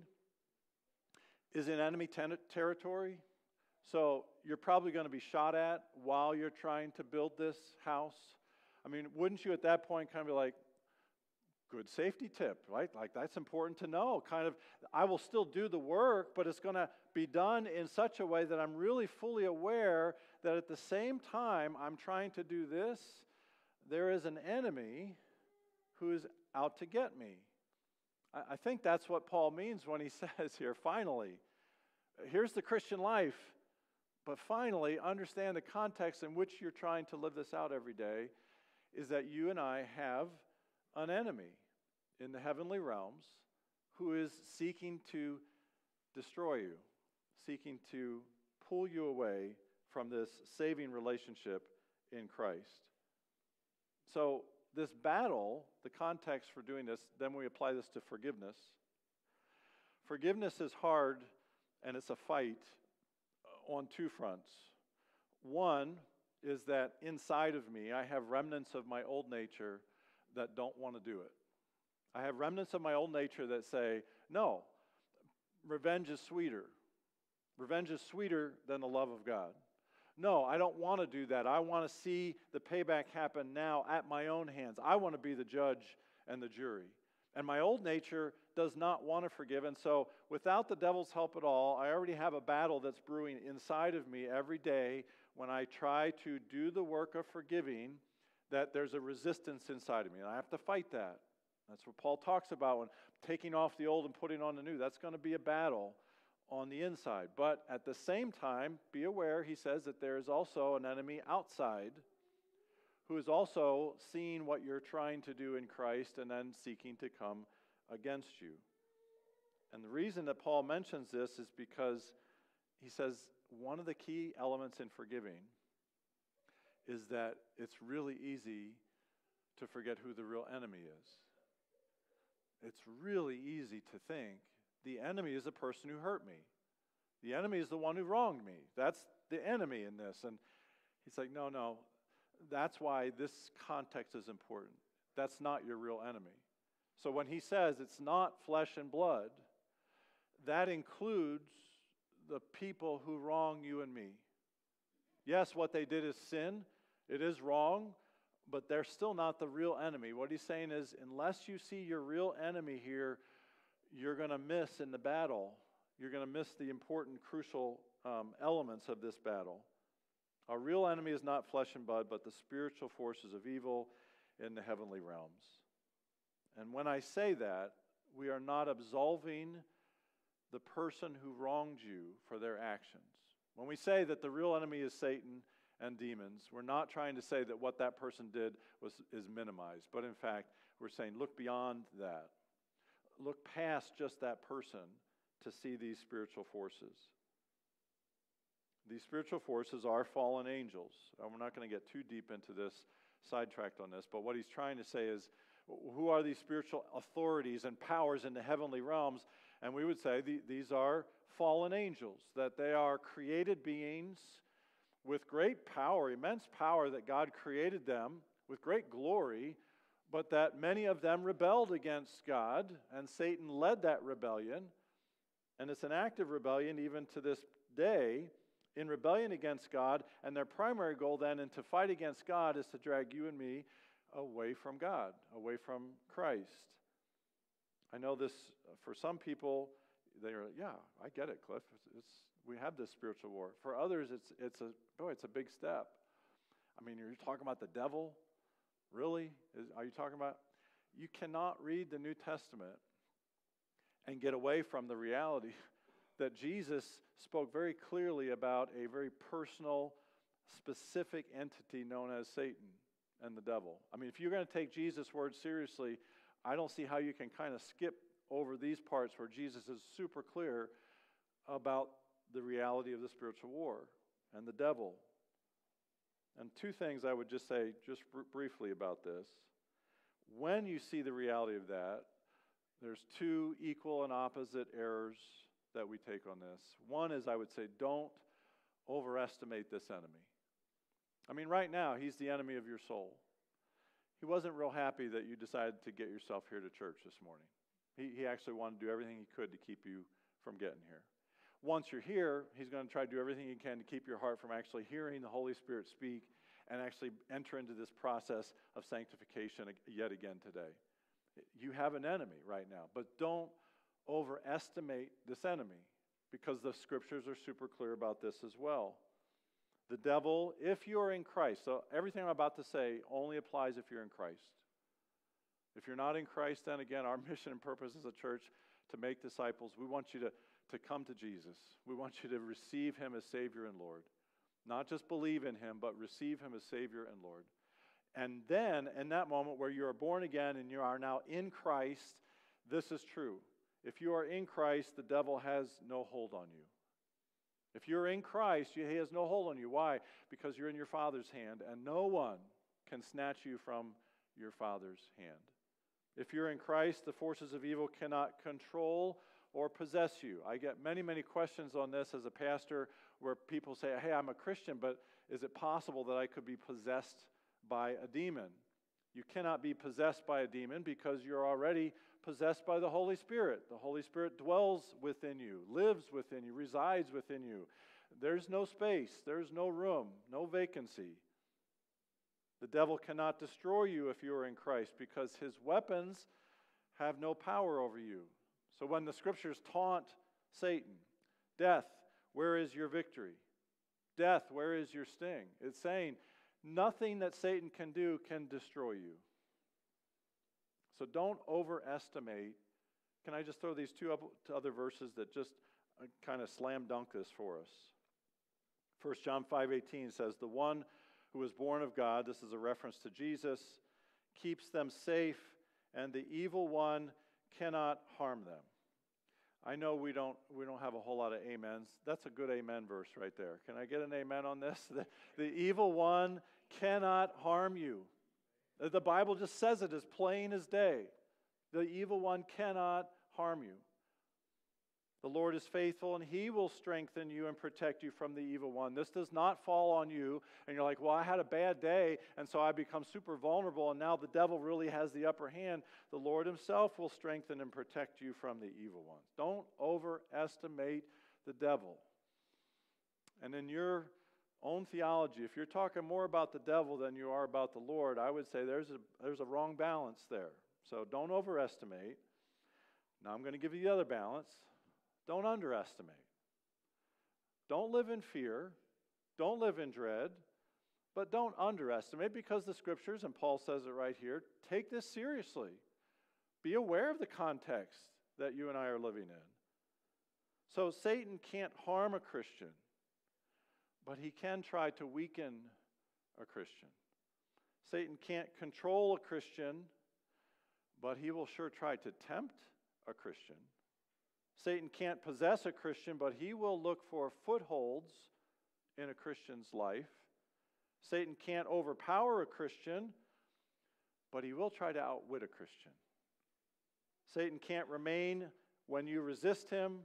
is in enemy ten- territory. So you're probably going to be shot at while you're trying to build this house. I mean, wouldn't you at that point kind of be like, good safety tip, right? Like, that's important to know. Kind of, I will still do the work, but it's going to be done in such a way that I'm really fully aware that at the same time I'm trying to do this, there is an enemy who is out to get me. I, I think that's what Paul means when he says here, finally. Here's the Christian life, but finally understand the context in which you're trying to live this out every day is that you and I have an enemy in the heavenly realms who is seeking to destroy you, seeking to pull you away from this saving relationship in Christ. So this battle, the context for doing this, then we apply this to forgiveness. Forgiveness is hard, and it's a fight on two fronts. One is that inside of me, I have remnants of my old nature that don't want to do it. I have remnants of my old nature that say, no, revenge is sweeter. Revenge is sweeter than the love of God. No, I don't want to do that. I want to see the payback happen now at my own hands. I want to be the judge and the jury. And my old nature does not want to forgive. And so without the devil's help at all, I already have a battle that's brewing inside of me every day when I try to do the work of forgiving, that there's a resistance inside of me. And I have to fight that. That's what Paul talks about when taking off the old and putting on the new. That's going to be a battle on the inside. But at the same time, be aware, he says, that there is also an enemy outside who is also seeing what you're trying to do in Christ and then seeking to come against you. And the reason that Paul mentions this is because he says one of the key elements in forgiving is that it's really easy to forget who the real enemy is. It's really easy to think the enemy is the person who hurt me. The enemy is the one who wronged me. That's the enemy in this. And he's like, no, no. That's why this context is important. That's not your real enemy. So when he says it's not flesh and blood, that includes the people who wrong you and me. Yes, what they did is sin. It is wrong, but they're still not the real enemy. What he's saying is, unless you see your real enemy here, you're going to miss in the battle. You're going to miss the important, crucial um, elements of this battle. Our real enemy is not flesh and blood, but the spiritual forces of evil in the heavenly realms. And when I say that, we are not absolving the person who wronged you for their actions. When we say that the real enemy is Satan and demons, we're not trying to say that what that person did was is minimized. But in fact, we're saying look beyond that. Look past just that person to see these spiritual forces. These spiritual forces are fallen angels. And we're not going to get too deep into this, sidetracked on this, but what he's trying to say is, who are these spiritual authorities and powers in the heavenly realms? And we would say the, these are fallen angels, that they are created beings with great power, immense power, that God created them with great glory, but that many of them rebelled against God, and Satan led that rebellion. And it's an active rebellion even to this day, in rebellion against God, and their primary goal then in to fight against God is to drag you and me away from God, away from Christ. I know this, for some people, they're like, yeah, I get it, Cliff. It's, it's, we have this spiritual war. For others, it's it's a boy, it's a big step. I mean, you're talking about the devil? Really? Is, are you talking about? You cannot read the New Testament and get away from the reality that Jesus spoke very clearly about a very personal, specific entity known as Satan and the devil. I mean, if you're going to take Jesus' words seriously, I don't see how you can kind of skip over these parts where Jesus is super clear about the reality of the spiritual war and the devil. And two things I would just say just br- briefly about this. When you see the reality of that, there's two equal and opposite errors that we take on this. One is, I would say, don't overestimate this enemy. I mean, right now, he's the enemy of your soul. He wasn't real happy that you decided to get yourself here to church this morning. He, he actually wanted to do everything he could to keep you from getting here. Once you're here, he's going to try to do everything he can to keep your heart from actually hearing the Holy Spirit speak and actually enter into this process of sanctification yet again today. You have an enemy right now, but don't overestimate this enemy, because the scriptures are super clear about this as well. The devil, if you're in Christ, so everything I'm about to say only applies if you're in Christ. If you're not in Christ, then again, our mission and purpose as a church to make disciples, we want you to, to come to Jesus. We want you to receive him as Savior and Lord. Not just believe in him, but receive him as Savior and Lord. And then, in that moment where you are born again and you are now in Christ, this is true. If you are in Christ, the devil has no hold on you. If you're in Christ, he has no hold on you. Why? Because you're in your Father's hand, and no one can snatch you from your Father's hand. If you're in Christ, the forces of evil cannot control or possess you. I get many, many questions on this as a pastor where people say, hey, I'm a Christian, but is it possible that I could be possessed by a demon? You cannot be possessed by a demon because you're already possessed by the Holy Spirit. The Holy Spirit dwells within you, lives within you, resides within you. There's no space, there's no room, no vacancy. The devil cannot destroy you if you are in Christ because his weapons have no power over you. So when the scriptures taunt Satan, death, where is your victory? Death, where is your sting? It's saying nothing that Satan can do can destroy you. So don't overestimate. Can I just throw these two other verses that just kind of slam dunk this for us? First John five eighteen says, the one who is born of God, this is a reference to Jesus, keeps them safe, and the evil one cannot harm them. I know we don't we don't have a whole lot of amens. That's a good amen verse right there. Can I get an amen on this? The, the evil one cannot harm you. The Bible just says it as plain as day. The evil one cannot harm you. The Lord is faithful, and he will strengthen you and protect you from the evil one. This does not fall on you, and you're like, well, I had a bad day, and so I become super vulnerable, and now the devil really has the upper hand. The Lord himself will strengthen and protect you from the evil ones. Don't overestimate the devil. And in your own theology, if you're talking more about the devil than you are about the Lord, I would say there's a, there's a wrong balance there. So don't overestimate. Now I'm going to give you the other balance. Don't underestimate. Don't live in fear. Don't live in dread. But don't underestimate, because the scriptures, and Paul says it right here, take this seriously. Be aware of the context that you and I are living in. So Satan can't harm a Christian, but he can try to weaken a Christian. Satan can't control a Christian, but he will sure try to tempt a Christian. Satan can't possess a Christian, but he will look for footholds in a Christian's life. Satan can't overpower a Christian, but he will try to outwit a Christian. Satan can't remain when you resist him.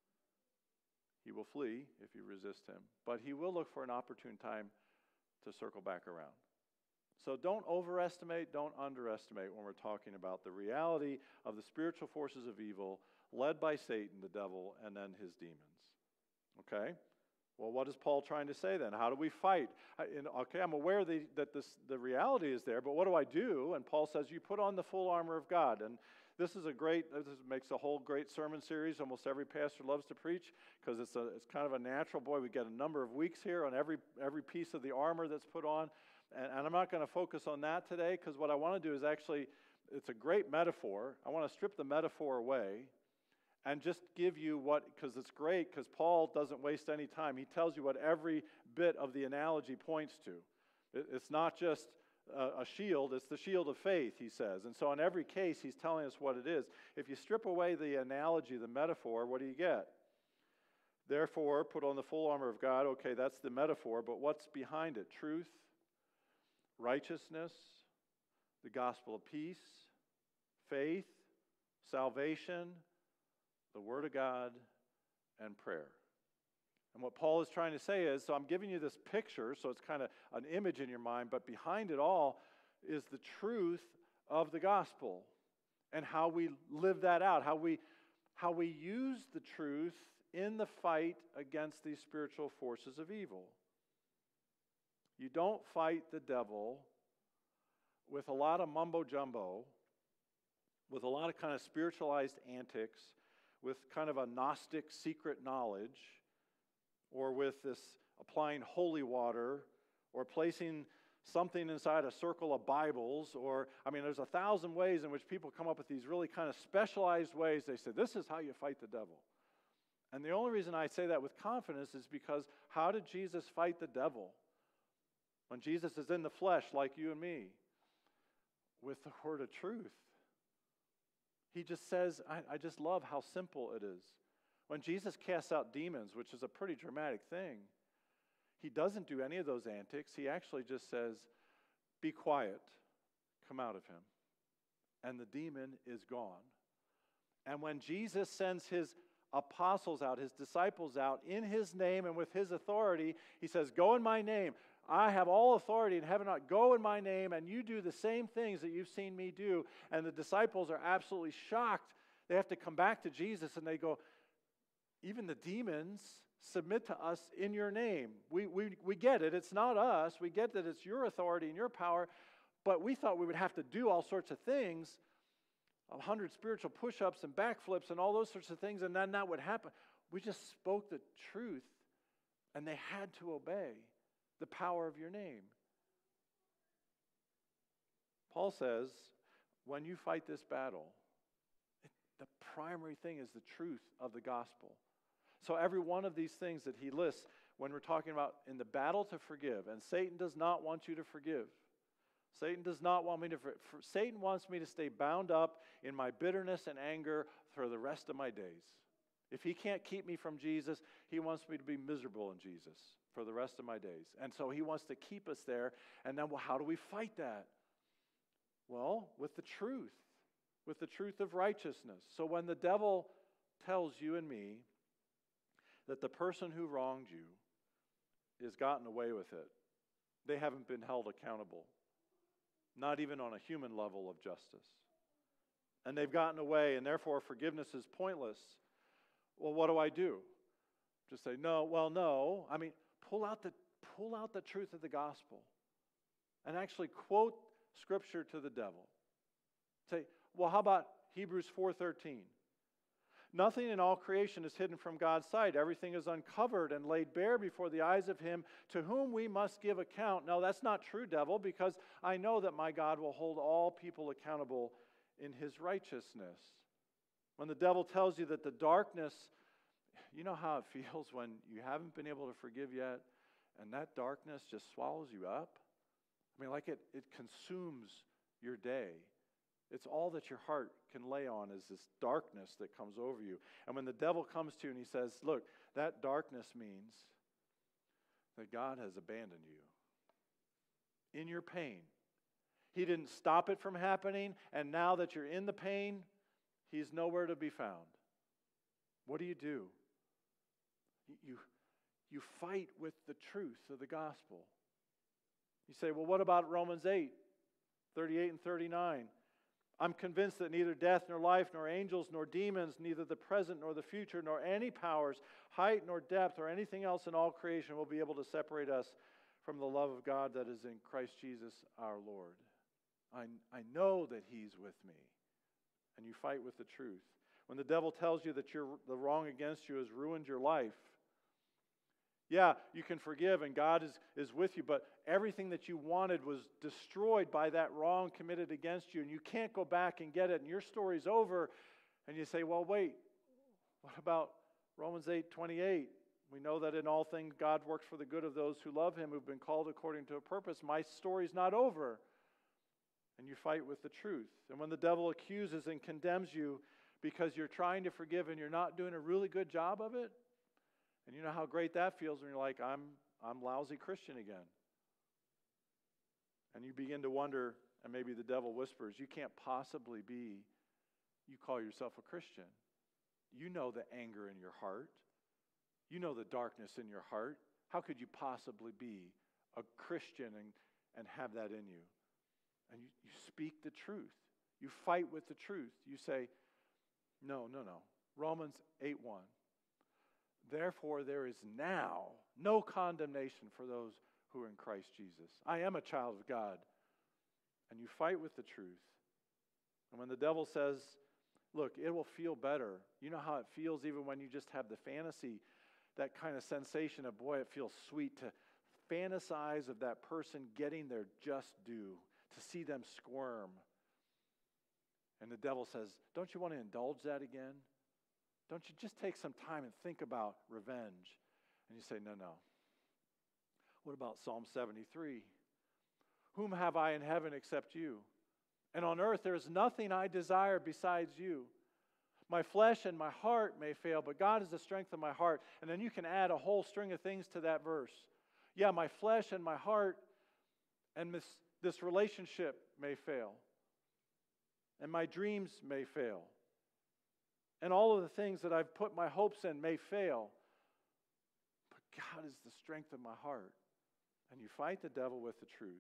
He will flee if you resist him, but he will look for an opportune time to circle back around. So don't overestimate, don't underestimate when we're talking about the reality of the spiritual forces of evil led by Satan, the devil, and then his demons. Okay? Well, what is Paul trying to say then? How do we fight? I, and, okay, I'm aware the, that this, the reality is there, but what do I do? And Paul says you put on the full armor of God. And this is a great, this makes a whole great sermon series. Almost every pastor loves to preach because it's, a, it's kind of a natural, boy, we get a number of weeks here on every, every piece of the armor that's put on. And, and I'm not going to focus on that today, because what I want to do is actually, it's a great metaphor. I want to strip the metaphor away and just give you what, because it's great, because Paul doesn't waste any time. He tells you what every bit of the analogy points to. It, it's not just a, a shield, it's the shield of faith, he says. And so in every case, he's telling us what it is. If you strip away the analogy, the metaphor, what do you get? Therefore, put on the full armor of God. Okay, that's the metaphor, but what's behind it? Truth, righteousness, the gospel of peace, faith, salvation, the Word of God, and prayer. And what Paul is trying to say is, so I'm giving you this picture, so it's kind of an image in your mind, but behind it all is the truth of the gospel and how we live that out, how we, how we use the truth in the fight against these spiritual forces of evil. You don't fight the devil with a lot of mumbo-jumbo, with a lot of kind of spiritualized antics, with kind of a Gnostic secret knowledge, or with this applying holy water, or placing something inside a circle of Bibles, or, I mean, there's a thousand ways in which people come up with these really kind of specialized ways. They say, this is how you fight the devil. And the only reason I say that with confidence is because how did Jesus fight the devil? When Jesus is in the flesh, like you and me, with the word of truth. He just says, I, I just love how simple it is. When Jesus casts out demons, which is a pretty dramatic thing, he doesn't do any of those antics. He actually just says, be quiet, come out of him. And the demon is gone. And when Jesus sends his apostles out, his disciples out, in his name and with his authority, he says, go in my name. I have all authority in heaven. Go in my name, and you do the same things that you've seen me do. And the disciples are absolutely shocked. They have to come back to Jesus, and they go, even the demons submit to us in your name. We, we, we get it. It's not us. We get that it's your authority and your power, but we thought we would have to do all sorts of things, a hundred spiritual push-ups and backflips and all those sorts of things, and then that would happen. We just spoke the truth, and they had to obey the power of your name. Paul says, when you fight this battle, it, the primary thing is the truth of the gospel. So every one of these things that he lists when we're talking about in the battle to forgive, and Satan does not want you to forgive. Satan does not want me to for, for, Satan wants me to stay bound up in my bitterness and anger for the rest of my days. If he can't keep me from Jesus, he wants me to be miserable in Jesus for the rest of my days. And so he wants to keep us there. And then, well, how do we fight that? Well, with the truth, with the truth of righteousness. So when the devil tells you and me that the person who wronged you has gotten away with it, they haven't been held accountable, not even on a human level of justice, and they've gotten away, and therefore forgiveness is pointless, well, what do I do? Just say, no, well, no. I mean, pull out the, pull out the truth of the gospel and actually quote Scripture to the devil. Say, well, how about Hebrews four thirteen? Nothing in all creation is hidden from God's sight. Everything is uncovered and laid bare before the eyes of him to whom we must give account. No, that's not true, devil, because I know that my God will hold all people accountable in his righteousness. When the devil tells you that the darkness, you know how it feels when you haven't been able to forgive yet, and that darkness just swallows you up? I mean, like it, it consumes your day. It's all that your heart can lay on is this darkness that comes over you. And when the devil comes to you and he says, look, that darkness means that God has abandoned you in your pain. He didn't stop it from happening, and now that you're in the pain, he's nowhere to be found. What do you do? You, you fight with the truth of the gospel. You say, well, what about Romans eight, thirty-eight and thirty-nine? I'm convinced that neither death nor life nor angels nor demons, neither the present nor the future, nor any powers, height nor depth, or anything else in all creation will be able to separate us from the love of God that is in Christ Jesus our Lord. I, I know that he's with me. And you fight with the truth. When the devil tells you that you're, the wrong against you has ruined your life, yeah, you can forgive and God is, is with you, but everything that you wanted was destroyed by that wrong committed against you, and you can't go back and get it, and your story's over. And you say, well, wait, what about Romans eight twenty-eight? We know that in all things God works for the good of those who love him, who've been called according to a purpose. My story's not over. And you fight with the truth. And when the devil accuses and condemns you because you're trying to forgive and you're not doing a really good job of it, and you know how great that feels when you're like, I'm I'm lousy Christian again. And you begin to wonder, and maybe the devil whispers, you can't possibly be, you call yourself a Christian. You know the anger in your heart. You know the darkness in your heart. How could you possibly be a Christian and, and have that in you? And you, you speak the truth. You fight with the truth. You say, no, no, no. Romans eight one. Therefore, there is now no condemnation for those who are in Christ Jesus. I am a child of God. And you fight with the truth. And when the devil says, look, it will feel better. You know how it feels even when you just have the fantasy, that kind of sensation of, boy, it feels sweet to fantasize of that person getting their just due, to see them squirm. And the devil says, don't you want to indulge that again? Don't you just take some time and think about revenge? And you say, no, no. What about Psalm seventy-three? Whom have I in heaven except you? And on earth there is nothing I desire besides you. My flesh and my heart may fail, but God is the strength of my heart. And then you can add a whole string of things to that verse. Yeah, my flesh and my heart and this, this relationship may fail. And my dreams may fail. And all of the things that I've put my hopes in may fail. But God is the strength of my heart. And you fight the devil with the truth.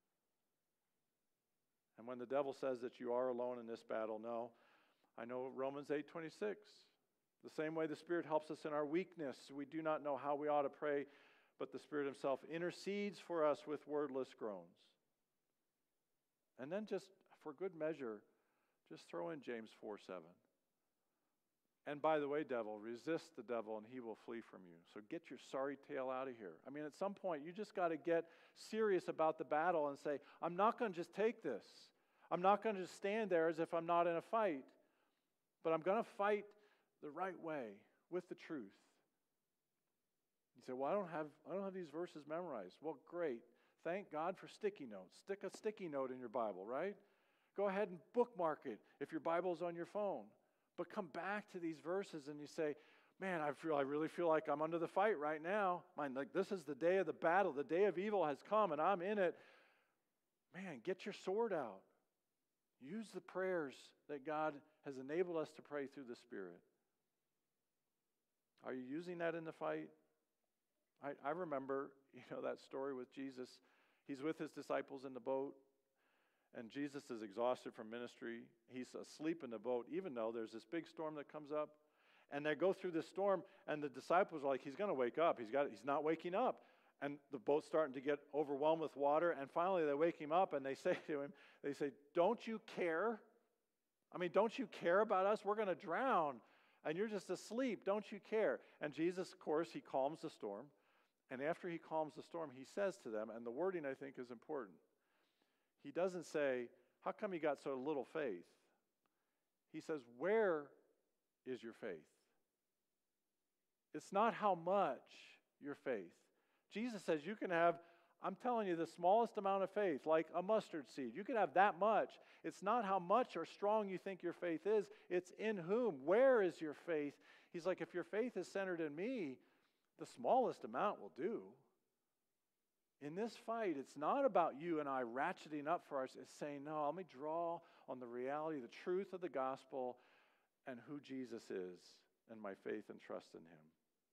And when the devil says that you are alone in this battle, no. I know Romans eight twenty-six. The same way the Spirit helps us in our weakness. We do not know how we ought to pray, but the Spirit himself intercedes for us with wordless groans. And then just for good measure, just throw in James four seven. And by the way, devil, resist the devil and he will flee from you. So get your sorry tail out of here. I mean, at some point, you just got to get serious about the battle and say, I'm not going to just take this. I'm not going to just stand there as if I'm not in a fight. But I'm going to fight the right way with the truth. You say, well, I don't have I don't have these verses memorized. Well, great. Thank God for sticky notes. Stick a sticky note in your Bible, right? Go ahead and bookmark it if your Bible's on your phone. But come back to these verses and you say, man, I feel I really feel like I'm under the fight right now. Man, like this is the day of the battle. The day of evil has come and I'm in it. Man, get your sword out. Use the prayers that God has enabled us to pray through the Spirit. Are you using that in the fight? I, I remember, you know, that story with Jesus. He's with his disciples in the boat, and Jesus is exhausted from ministry. He's asleep in the boat, even though there's this big storm that comes up. And they go through this storm, and the disciples are like, he's going to wake up. He's got, he's not waking up. And the boat's starting to get overwhelmed with water, and finally they wake him up, and they say to him, they say, don't you care? I mean, don't you care about us? We're going to drown, and you're just asleep. Don't you care? And Jesus, of course, he calms the storm. And after he calms the storm, he says to them, and the wording I think is important. He doesn't say, how come you got so little faith? He says, where is your faith? It's not how much your faith. Jesus says you can have, I'm telling you, the smallest amount of faith, like a mustard seed. You can have that much. It's not how much or strong you think your faith is. It's in whom. Where is your faith? He's like, if your faith is centered in me, the smallest amount will do. In this fight, it's not about you and I ratcheting up for us. It's saying, no, let me draw on the reality, the truth of the gospel and who Jesus is and my faith and trust in him.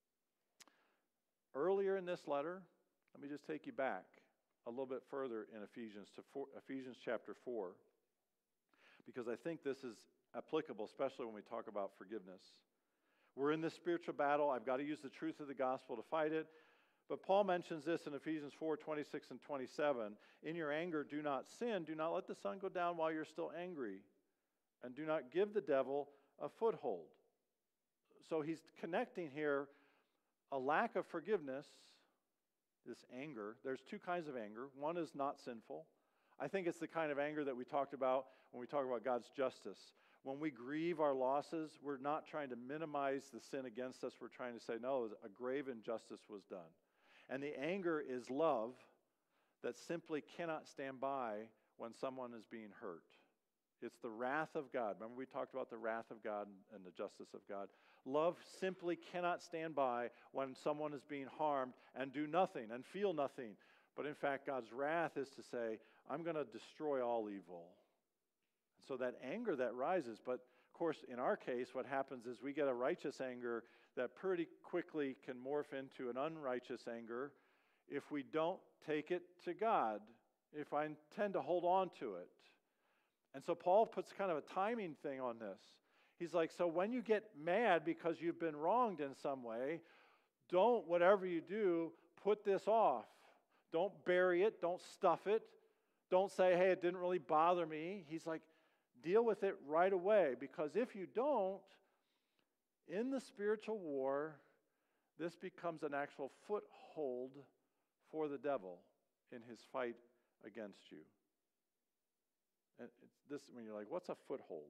Earlier in this letter, let me just take you back a little bit further in Ephesians to four, Ephesians chapter four, because I think this is applicable, especially when we talk about forgiveness. We're in this spiritual battle. I've got to use the truth of the gospel to fight it. But Paul mentions this in Ephesians four, twenty-six and twenty-seven. In your anger, do not sin. Do not let the sun go down while you're still angry. And do not give the devil a foothold. So he's connecting here a lack of forgiveness, this anger. There's two kinds of anger. One is not sinful. I think it's the kind of anger that we talked about when we talk about God's justice. When we grieve our losses, we're not trying to minimize the sin against us. We're trying to say, no, a grave injustice was done. And the anger is love that simply cannot stand by when someone is being hurt. It's the wrath of God. Remember we talked about the wrath of God and the justice of God. Love simply cannot stand by when someone is being harmed and do nothing and feel nothing. But in fact, God's wrath is to say, I'm going to destroy all evil. So that anger that rises, but of course, in our case, what happens is we get a righteous anger that pretty quickly can morph into an unrighteous anger if we don't take it to God, if I intend to hold on to it. And so Paul puts kind of a timing thing on this. He's like, so when you get mad because you've been wronged in some way, don't, whatever you do, put this off. Don't bury it. Don't stuff it. Don't say, hey, it didn't really bother me. He's like, deal with it right away, because if you don't, in the spiritual war, this becomes an actual foothold for the devil in his fight against you. And it's this, when you're like, what's a foothold?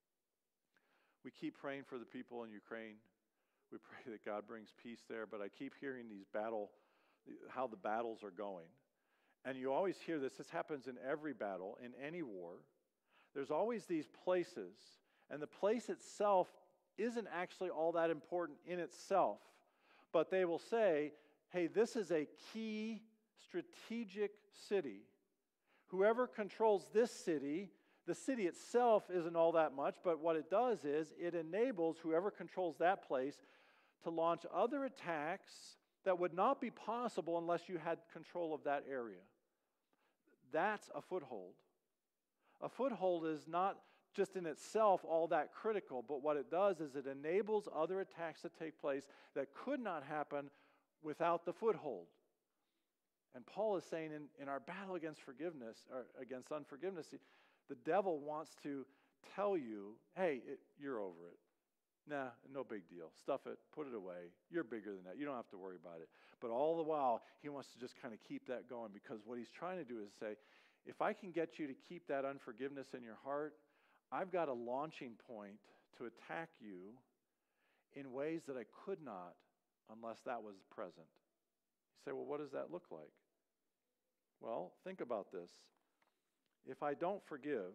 We keep praying for the people in Ukraine. We pray that God brings peace there, but I keep hearing these battle, how the battles are going. And you always hear this. This happens in every battle, in any war. There's always these places, and the place itself isn't actually all that important in itself. But they will say, hey, this is a key strategic city. Whoever controls this city, the city itself isn't all that much, but what it does is it enables whoever controls that place to launch other attacks that would not be possible unless you had control of that area. That's a foothold. A foothold is not just in itself all that critical, but what it does is it enables other attacks to take place that could not happen without the foothold. And Paul is saying in, in our battle against forgiveness, or against unforgiveness, the devil wants to tell you, hey, it, you're over it. Nah, no big deal. Stuff it, put it away. You're bigger than that. You don't have to worry about it. But all the while, he wants to just kind of keep that going, because what he's trying to do is say, if I can get you to keep that unforgiveness in your heart, I've got a launching point to attack you in ways that I could not unless that was present. You say, well, what does that look like? Well, think about this. If I don't forgive,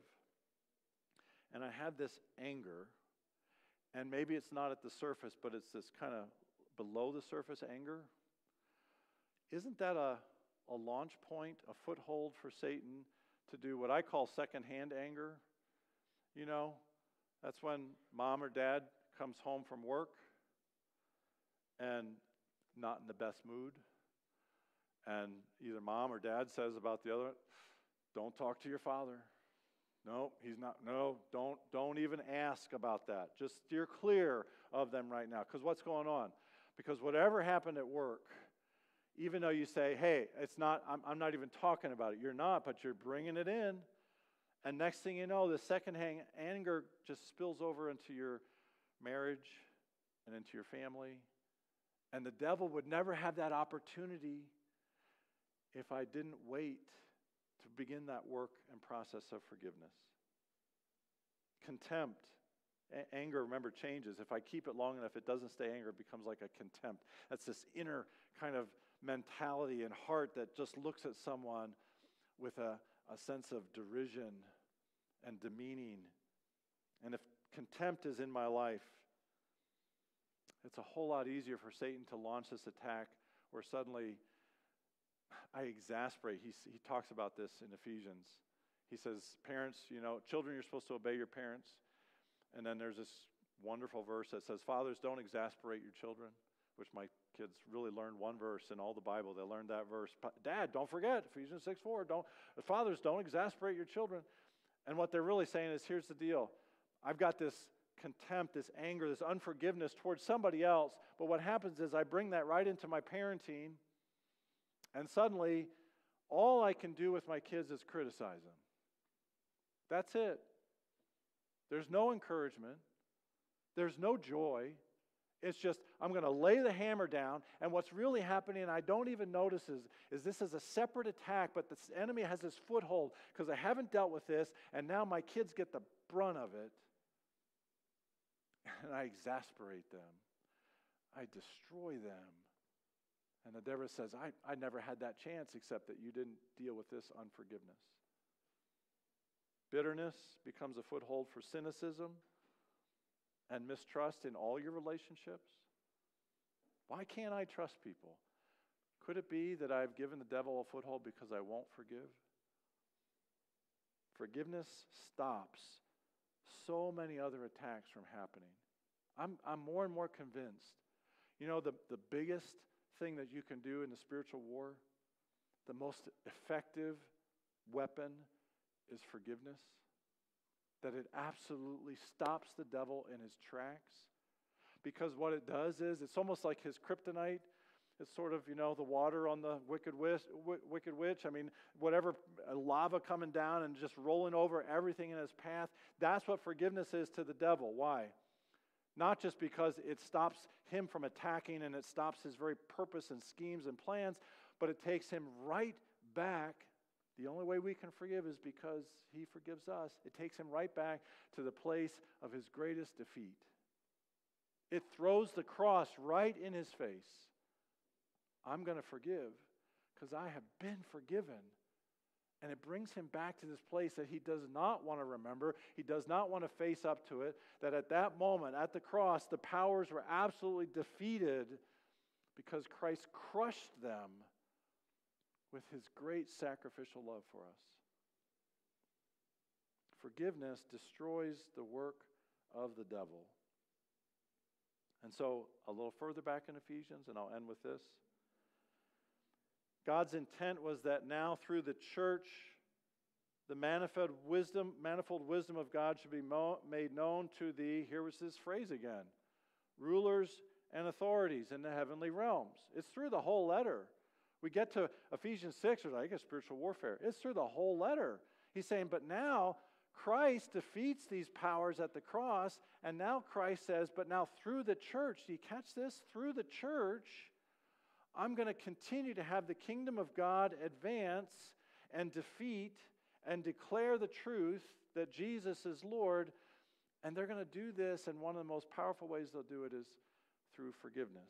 and I have this anger, and maybe it's not at the surface, but it's this kind of below the surface anger, isn't that a, a launch point, a foothold for Satan to do what I call secondhand anger? You know, that's when mom or dad comes home from work and not in the best mood, and either mom or dad says about the other, don't talk to your father. No, he's not. No, don't don't even ask about that. Just steer clear of them right now. Because what's going on? Because whatever happened at work, even though you say, hey, it's not, I'm, I'm not even talking about it. You're not, but you're bringing it in. And next thing you know, the secondhand anger just spills over into your marriage and into your family. And the devil would never have that opportunity if I didn't wait to begin that work and process of forgiveness. Contempt. A- anger, remember, changes. If I keep it long enough, it doesn't stay anger. It becomes like a contempt. That's this inner kind of mentality and heart that just looks at someone with a, a sense of derision and demeaning. And if contempt is in my life, it's a whole lot easier for Satan to launch this attack where suddenly I exasperate. He, he talks about this in Ephesians. He says, parents, you know, children, you're supposed to obey your parents. And then there's this wonderful verse that says, fathers, don't exasperate your children, which my kids really learned one verse in all the Bible. They learned that verse. Dad, don't forget, Ephesians six four, don't, fathers, don't exasperate your children. And what they're really saying is, here's the deal. I've got this contempt, this anger, this unforgiveness towards somebody else. But what happens is I bring that right into my parenting, and suddenly all I can do with my kids is criticize them. That's it. There's no encouragement. There's no joy. It's just, I'm going to lay the hammer down, and what's really happening, I don't even notice, is, is this is a separate attack, but the enemy has this foothold because I haven't dealt with this, and now my kids get the brunt of it, and I exasperate them. I destroy them. And the devil says, I, I never had that chance except that you didn't deal with this unforgiveness. Bitterness becomes a foothold for cynicism and mistrust in all your relationships. Why can't I trust people? Could it be that I've given the devil a foothold because I won't forgive? Forgiveness stops so many other attacks from happening. I'm, I'm more and more convinced. You know, the, the biggest thing that you can do in the spiritual war, the most effective weapon is forgiveness. That it absolutely stops the devil in his tracks. Because what it does is, it's almost like his kryptonite. It's sort of, you know, the water on the wicked witch. Wicked witch. I mean, whatever, lava coming down and just rolling over everything in his path. That's what forgiveness is to the devil. Why? Not just because it stops him from attacking and it stops his very purpose and schemes and plans, but it takes him right back. The only way we can forgive is because he forgives us. It takes him right back to the place of his greatest defeat. It throws the cross right in his face. I'm going to forgive because I have been forgiven. And it brings him back to this place that he does not want to remember. He does not want to face up to it. That at that moment, at the cross, the powers were absolutely defeated because Christ crushed them with his great sacrificial love for us. Forgiveness destroys the work of the devil. And so, a little further back in Ephesians, and I'll end with this. God's intent was that now through the church, the manifold wisdom, manifold wisdom of God should be mo- made known to the, here was this phrase again, rulers and authorities in the heavenly realms. It's through the whole letter. We get to Ephesians six, or I guess spiritual warfare. It's through the whole letter. He's saying, but now Christ defeats these powers at the cross, and now Christ says, but now through the church, do you catch this? Through the church, I'm going to continue to have the kingdom of God advance and defeat and declare the truth that Jesus is Lord, and they're going to do this, and one of the most powerful ways they'll do it is through forgiveness.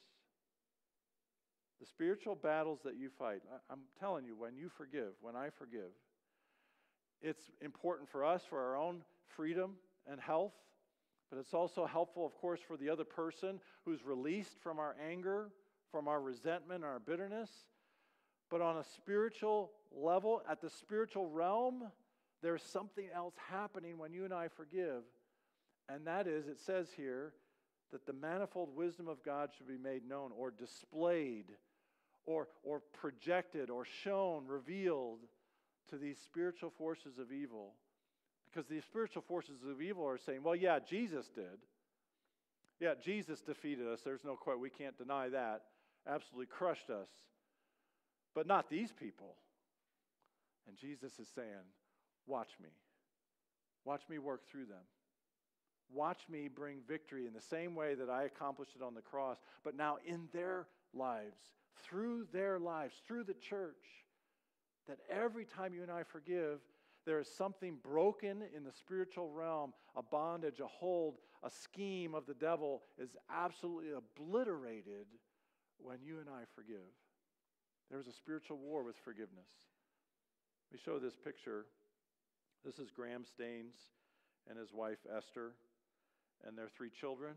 The spiritual battles that you fight, I'm telling you, when you forgive, when I forgive, it's important for us, for our own freedom and health, but it's also helpful, of course, for the other person who's released from our anger, from our resentment, our bitterness. But on a spiritual level, at the spiritual realm, there's something else happening when you and I forgive. And that is, it says here, that the manifold wisdom of God should be made known or displayed or, or projected or shown, revealed to these spiritual forces of evil. Because these spiritual forces of evil are saying, well, yeah, Jesus did. Yeah, Jesus defeated us. There's no question. We can't deny that. Absolutely crushed us. But not these people. And Jesus is saying, watch me. Watch me work through them. Watch me bring victory in the same way that I accomplished it on the cross, but now in their lives, through their lives, through the church, that every time you and I forgive, there is something broken in the spiritual realm, a bondage, a hold, a scheme of the devil is absolutely obliterated when you and I forgive. There's a spiritual war with forgiveness. We show this picture. This is Graham Staines and his wife Esther and their three children.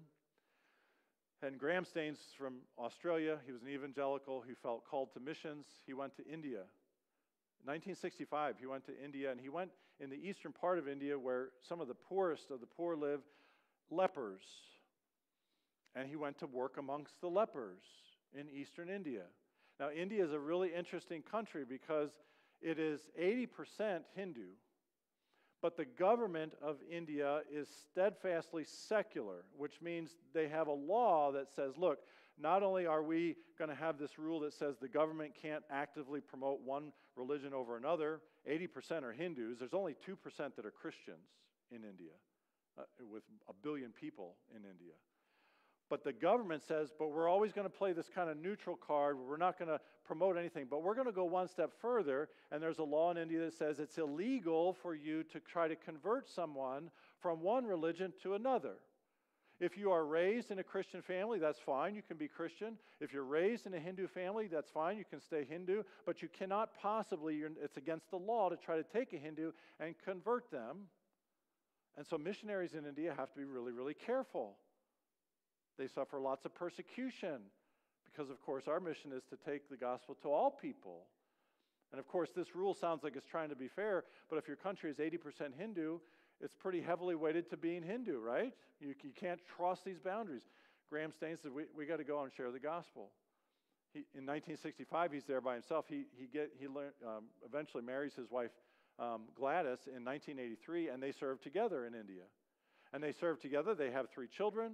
And Graham Staines from Australia. He was an evangelical. He felt called to missions. He went to India. In nineteen sixty-five, he went to India, and he went in the eastern part of India where some of the poorest of the poor live, lepers. And he went to work amongst the lepers in eastern India. Now, India is a really interesting country because it is eighty percent Hindu. But the government of India is steadfastly secular, which means they have a law that says, look, not only are we going to have this rule that says the government can't actively promote one religion over another, eighty percent are Hindus, there's only two percent that are Christians in India, uh, with a billion people in India. But the government says, but we're always going to play this kind of neutral card. We're not going to promote anything. But we're going to go one step further, and there's a law in India that says it's illegal for you to try to convert someone from one religion to another. If you are raised in a Christian family, that's fine. You can be Christian. If you're raised in a Hindu family, that's fine. You can stay Hindu. But you cannot possibly, you're, it's against the law to try to take a Hindu and convert them. And so missionaries in India have to be really, really careful. They suffer lots of persecution because, of course, our mission is to take the gospel to all people. And, of course, this rule sounds like it's trying to be fair, but if your country is eighty percent Hindu, it's pretty heavily weighted to being Hindu, right? You, you can't cross these boundaries. Graham Staines said, we, we got to go and share the gospel. He, in nineteen sixty-five, he's there by himself. He, he, get, he learned, um, eventually marries his wife, um, Gladys, in nineteen eighty-three, and they serve together in India. And they serve together. They have three children.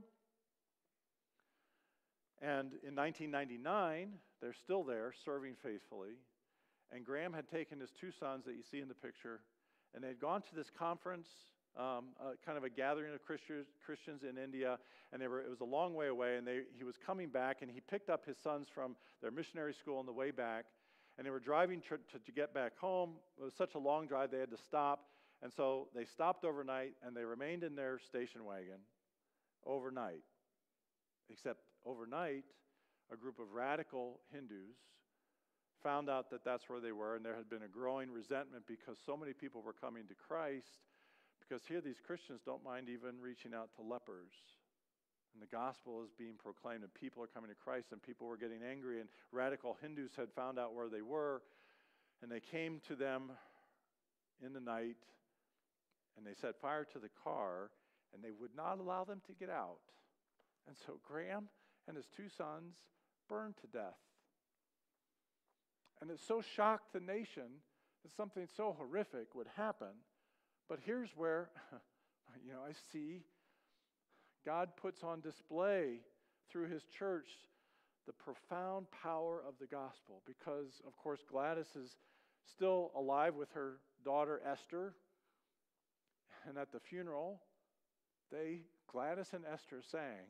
And in nineteen ninety-nine, they're still there serving faithfully. And Graham had taken his two sons that you see in the picture, and they had gone to this conference, um, uh, kind of a gathering of Christians, Christians in India, and they were, it was a long way away, and they, he was coming back, and he picked up his sons from their missionary school on the way back, and they were driving to, to, to get back home. It was such a long drive, they had to stop, and so they stopped overnight, and they remained in their station wagon overnight, except overnight, a group of radical Hindus found out that that's where they were, and there had been a growing resentment because so many people were coming to Christ, because here these Christians don't mind even reaching out to lepers. And the gospel is being proclaimed, and people are coming to Christ, and people were getting angry, and radical Hindus had found out where they were, and they came to them in the night, and they set fire to the car, and they would not allow them to get out. And so Graham and his two sons burned to death. And it so shocked the nation that something so horrific would happen. But here's where, you know, I see God puts on display through his church the profound power of the gospel, because, of course, Gladys is still alive with her daughter Esther, and at the funeral, they, Gladys and Esther, sang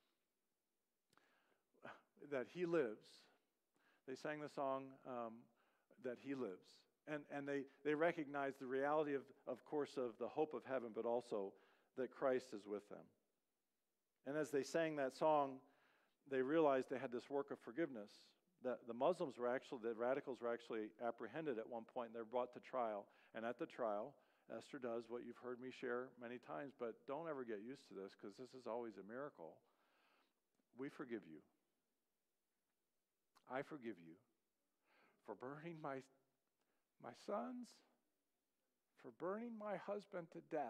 that he lives. They sang the song um, that he lives. And, and they, they recognize the reality, of, of course, of the hope of heaven, but also that Christ is with them. And as they sang that song, they realized they had this work of forgiveness. That the Muslims were actually, the radicals were actually apprehended at one point, and they're brought to trial. And at the trial, Esther does what you've heard me share many times, but don't ever get used to this, because this is always a miracle. We forgive you. I forgive you for burning my, my sons, for burning my husband to death.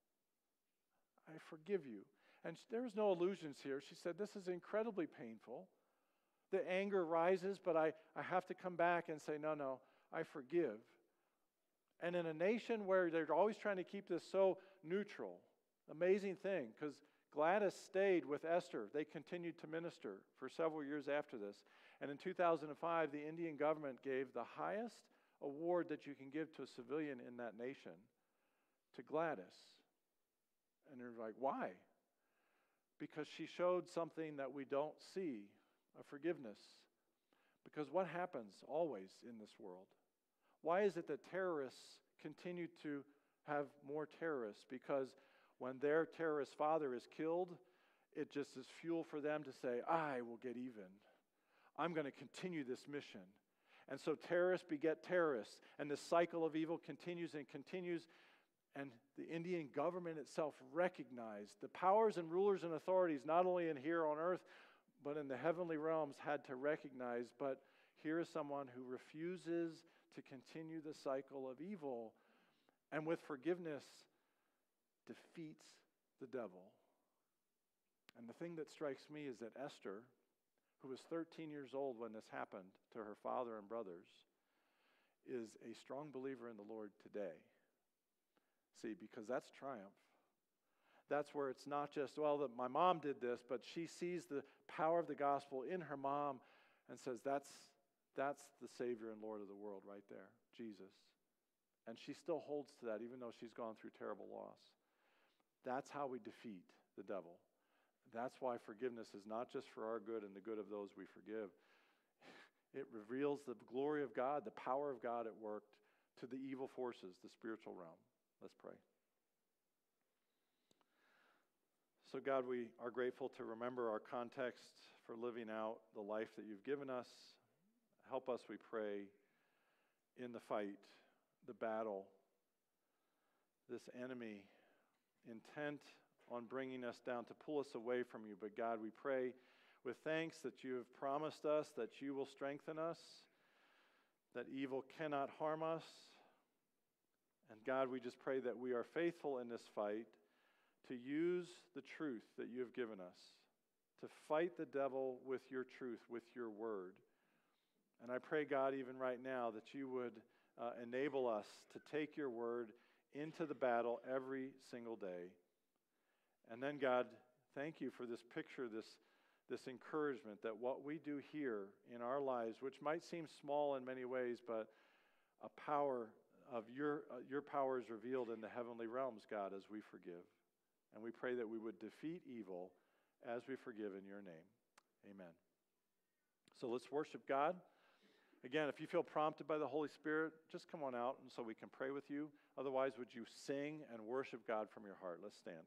I forgive you. And there's no illusions here. She said, this is incredibly painful. The anger rises, but I, I have to come back and say, no, no, I forgive. And in a nation where they're always trying to keep this so neutral, amazing thing, because Gladys stayed with Esther. They continued to minister for several years after this. And in two thousand five, the Indian government gave the highest award that you can give to a civilian in that nation to Gladys. And they're like, why? Because she showed something that we don't see, a forgiveness. Because what happens always in this world? Why is it that terrorists continue to have more terrorists? Because when their terrorist father is killed, it just is fuel for them to say, I will get even. I'm going to continue this mission. And so terrorists beget terrorists, and this cycle of evil continues and continues. And the Indian government itself recognized the powers and rulers and authorities, not only in here on earth, but in the heavenly realms, had to recognize, but here is someone who refuses to continue the cycle of evil, and with forgiveness defeats the devil. And the thing that strikes me is that Esther, who was thirteen years old when this happened to her father and brothers, is a strong believer in the Lord today. See, because that's triumph. That's where it's not just, well, that my mom did this, but she sees the power of the gospel in her mom and says, that's, that's the Savior and Lord of the world right there, Jesus. And she still holds to that, even though she's gone through terrible loss. That's how we defeat the devil. That's why forgiveness is not just for our good and the good of those we forgive. It reveals the glory of God, the power of God at work to the evil forces, the spiritual realm. Let's pray. So God, we are grateful to remember our context for living out the life that you've given us. Help us, we pray, in the fight, the battle, this enemy intent on bringing us down to pull us away from you. But God, we pray with thanks that you have promised us that you will strengthen us, that evil cannot harm us. And God, we just pray that we are faithful in this fight to use the truth that you have given us, to fight the devil with your truth, with your word. And I pray, God, even right now, that you would uh, enable us to take your word into the battle every single day. And then, God, thank you for this picture, this, this encouragement that what we do here in our lives, which might seem small in many ways, but a power of your, uh, your power is revealed in the heavenly realms, God, as we forgive. And we pray that we would defeat evil as we forgive in your name. Amen. So let's worship God. Again, if you feel prompted by the Holy Spirit, just come on out and so we can pray with you. Otherwise, would you sing and worship God from your heart? Let's stand.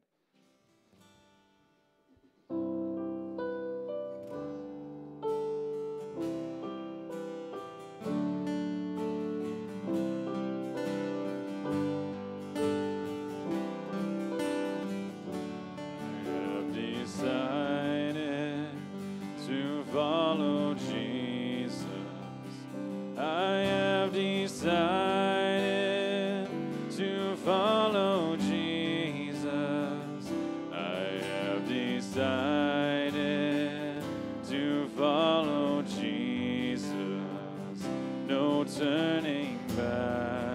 Turning back.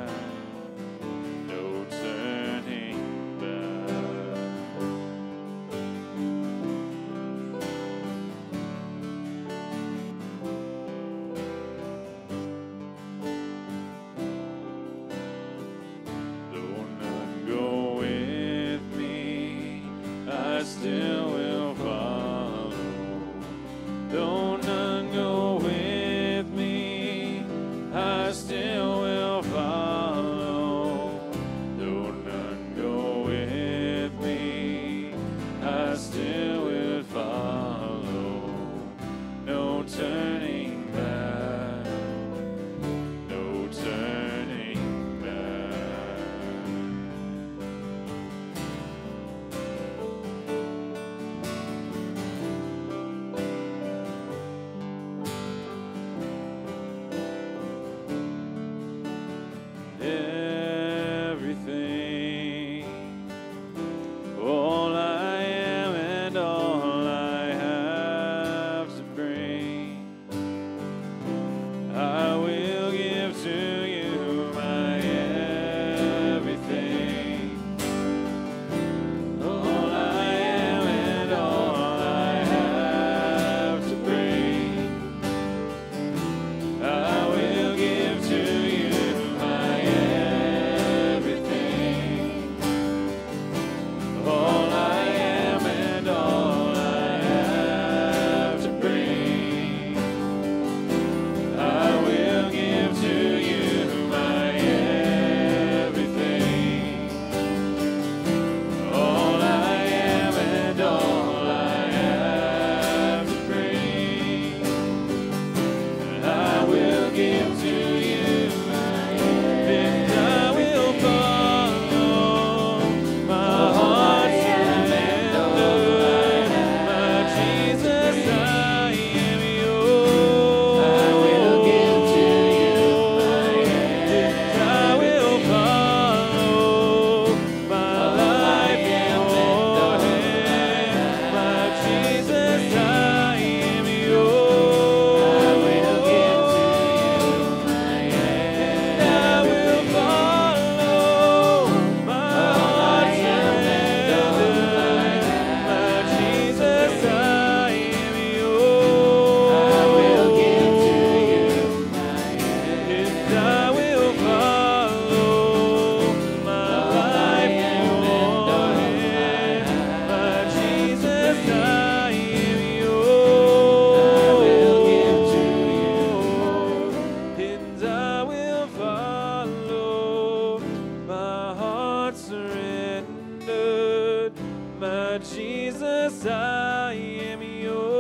my Jesus, I am yours,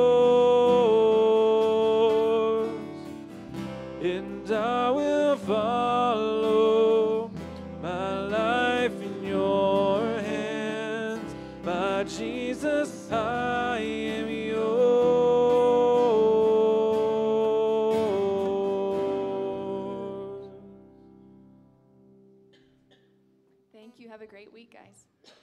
and I will follow my life in your hands. My Jesus, I am yours. Thank you. Have a great week, guys.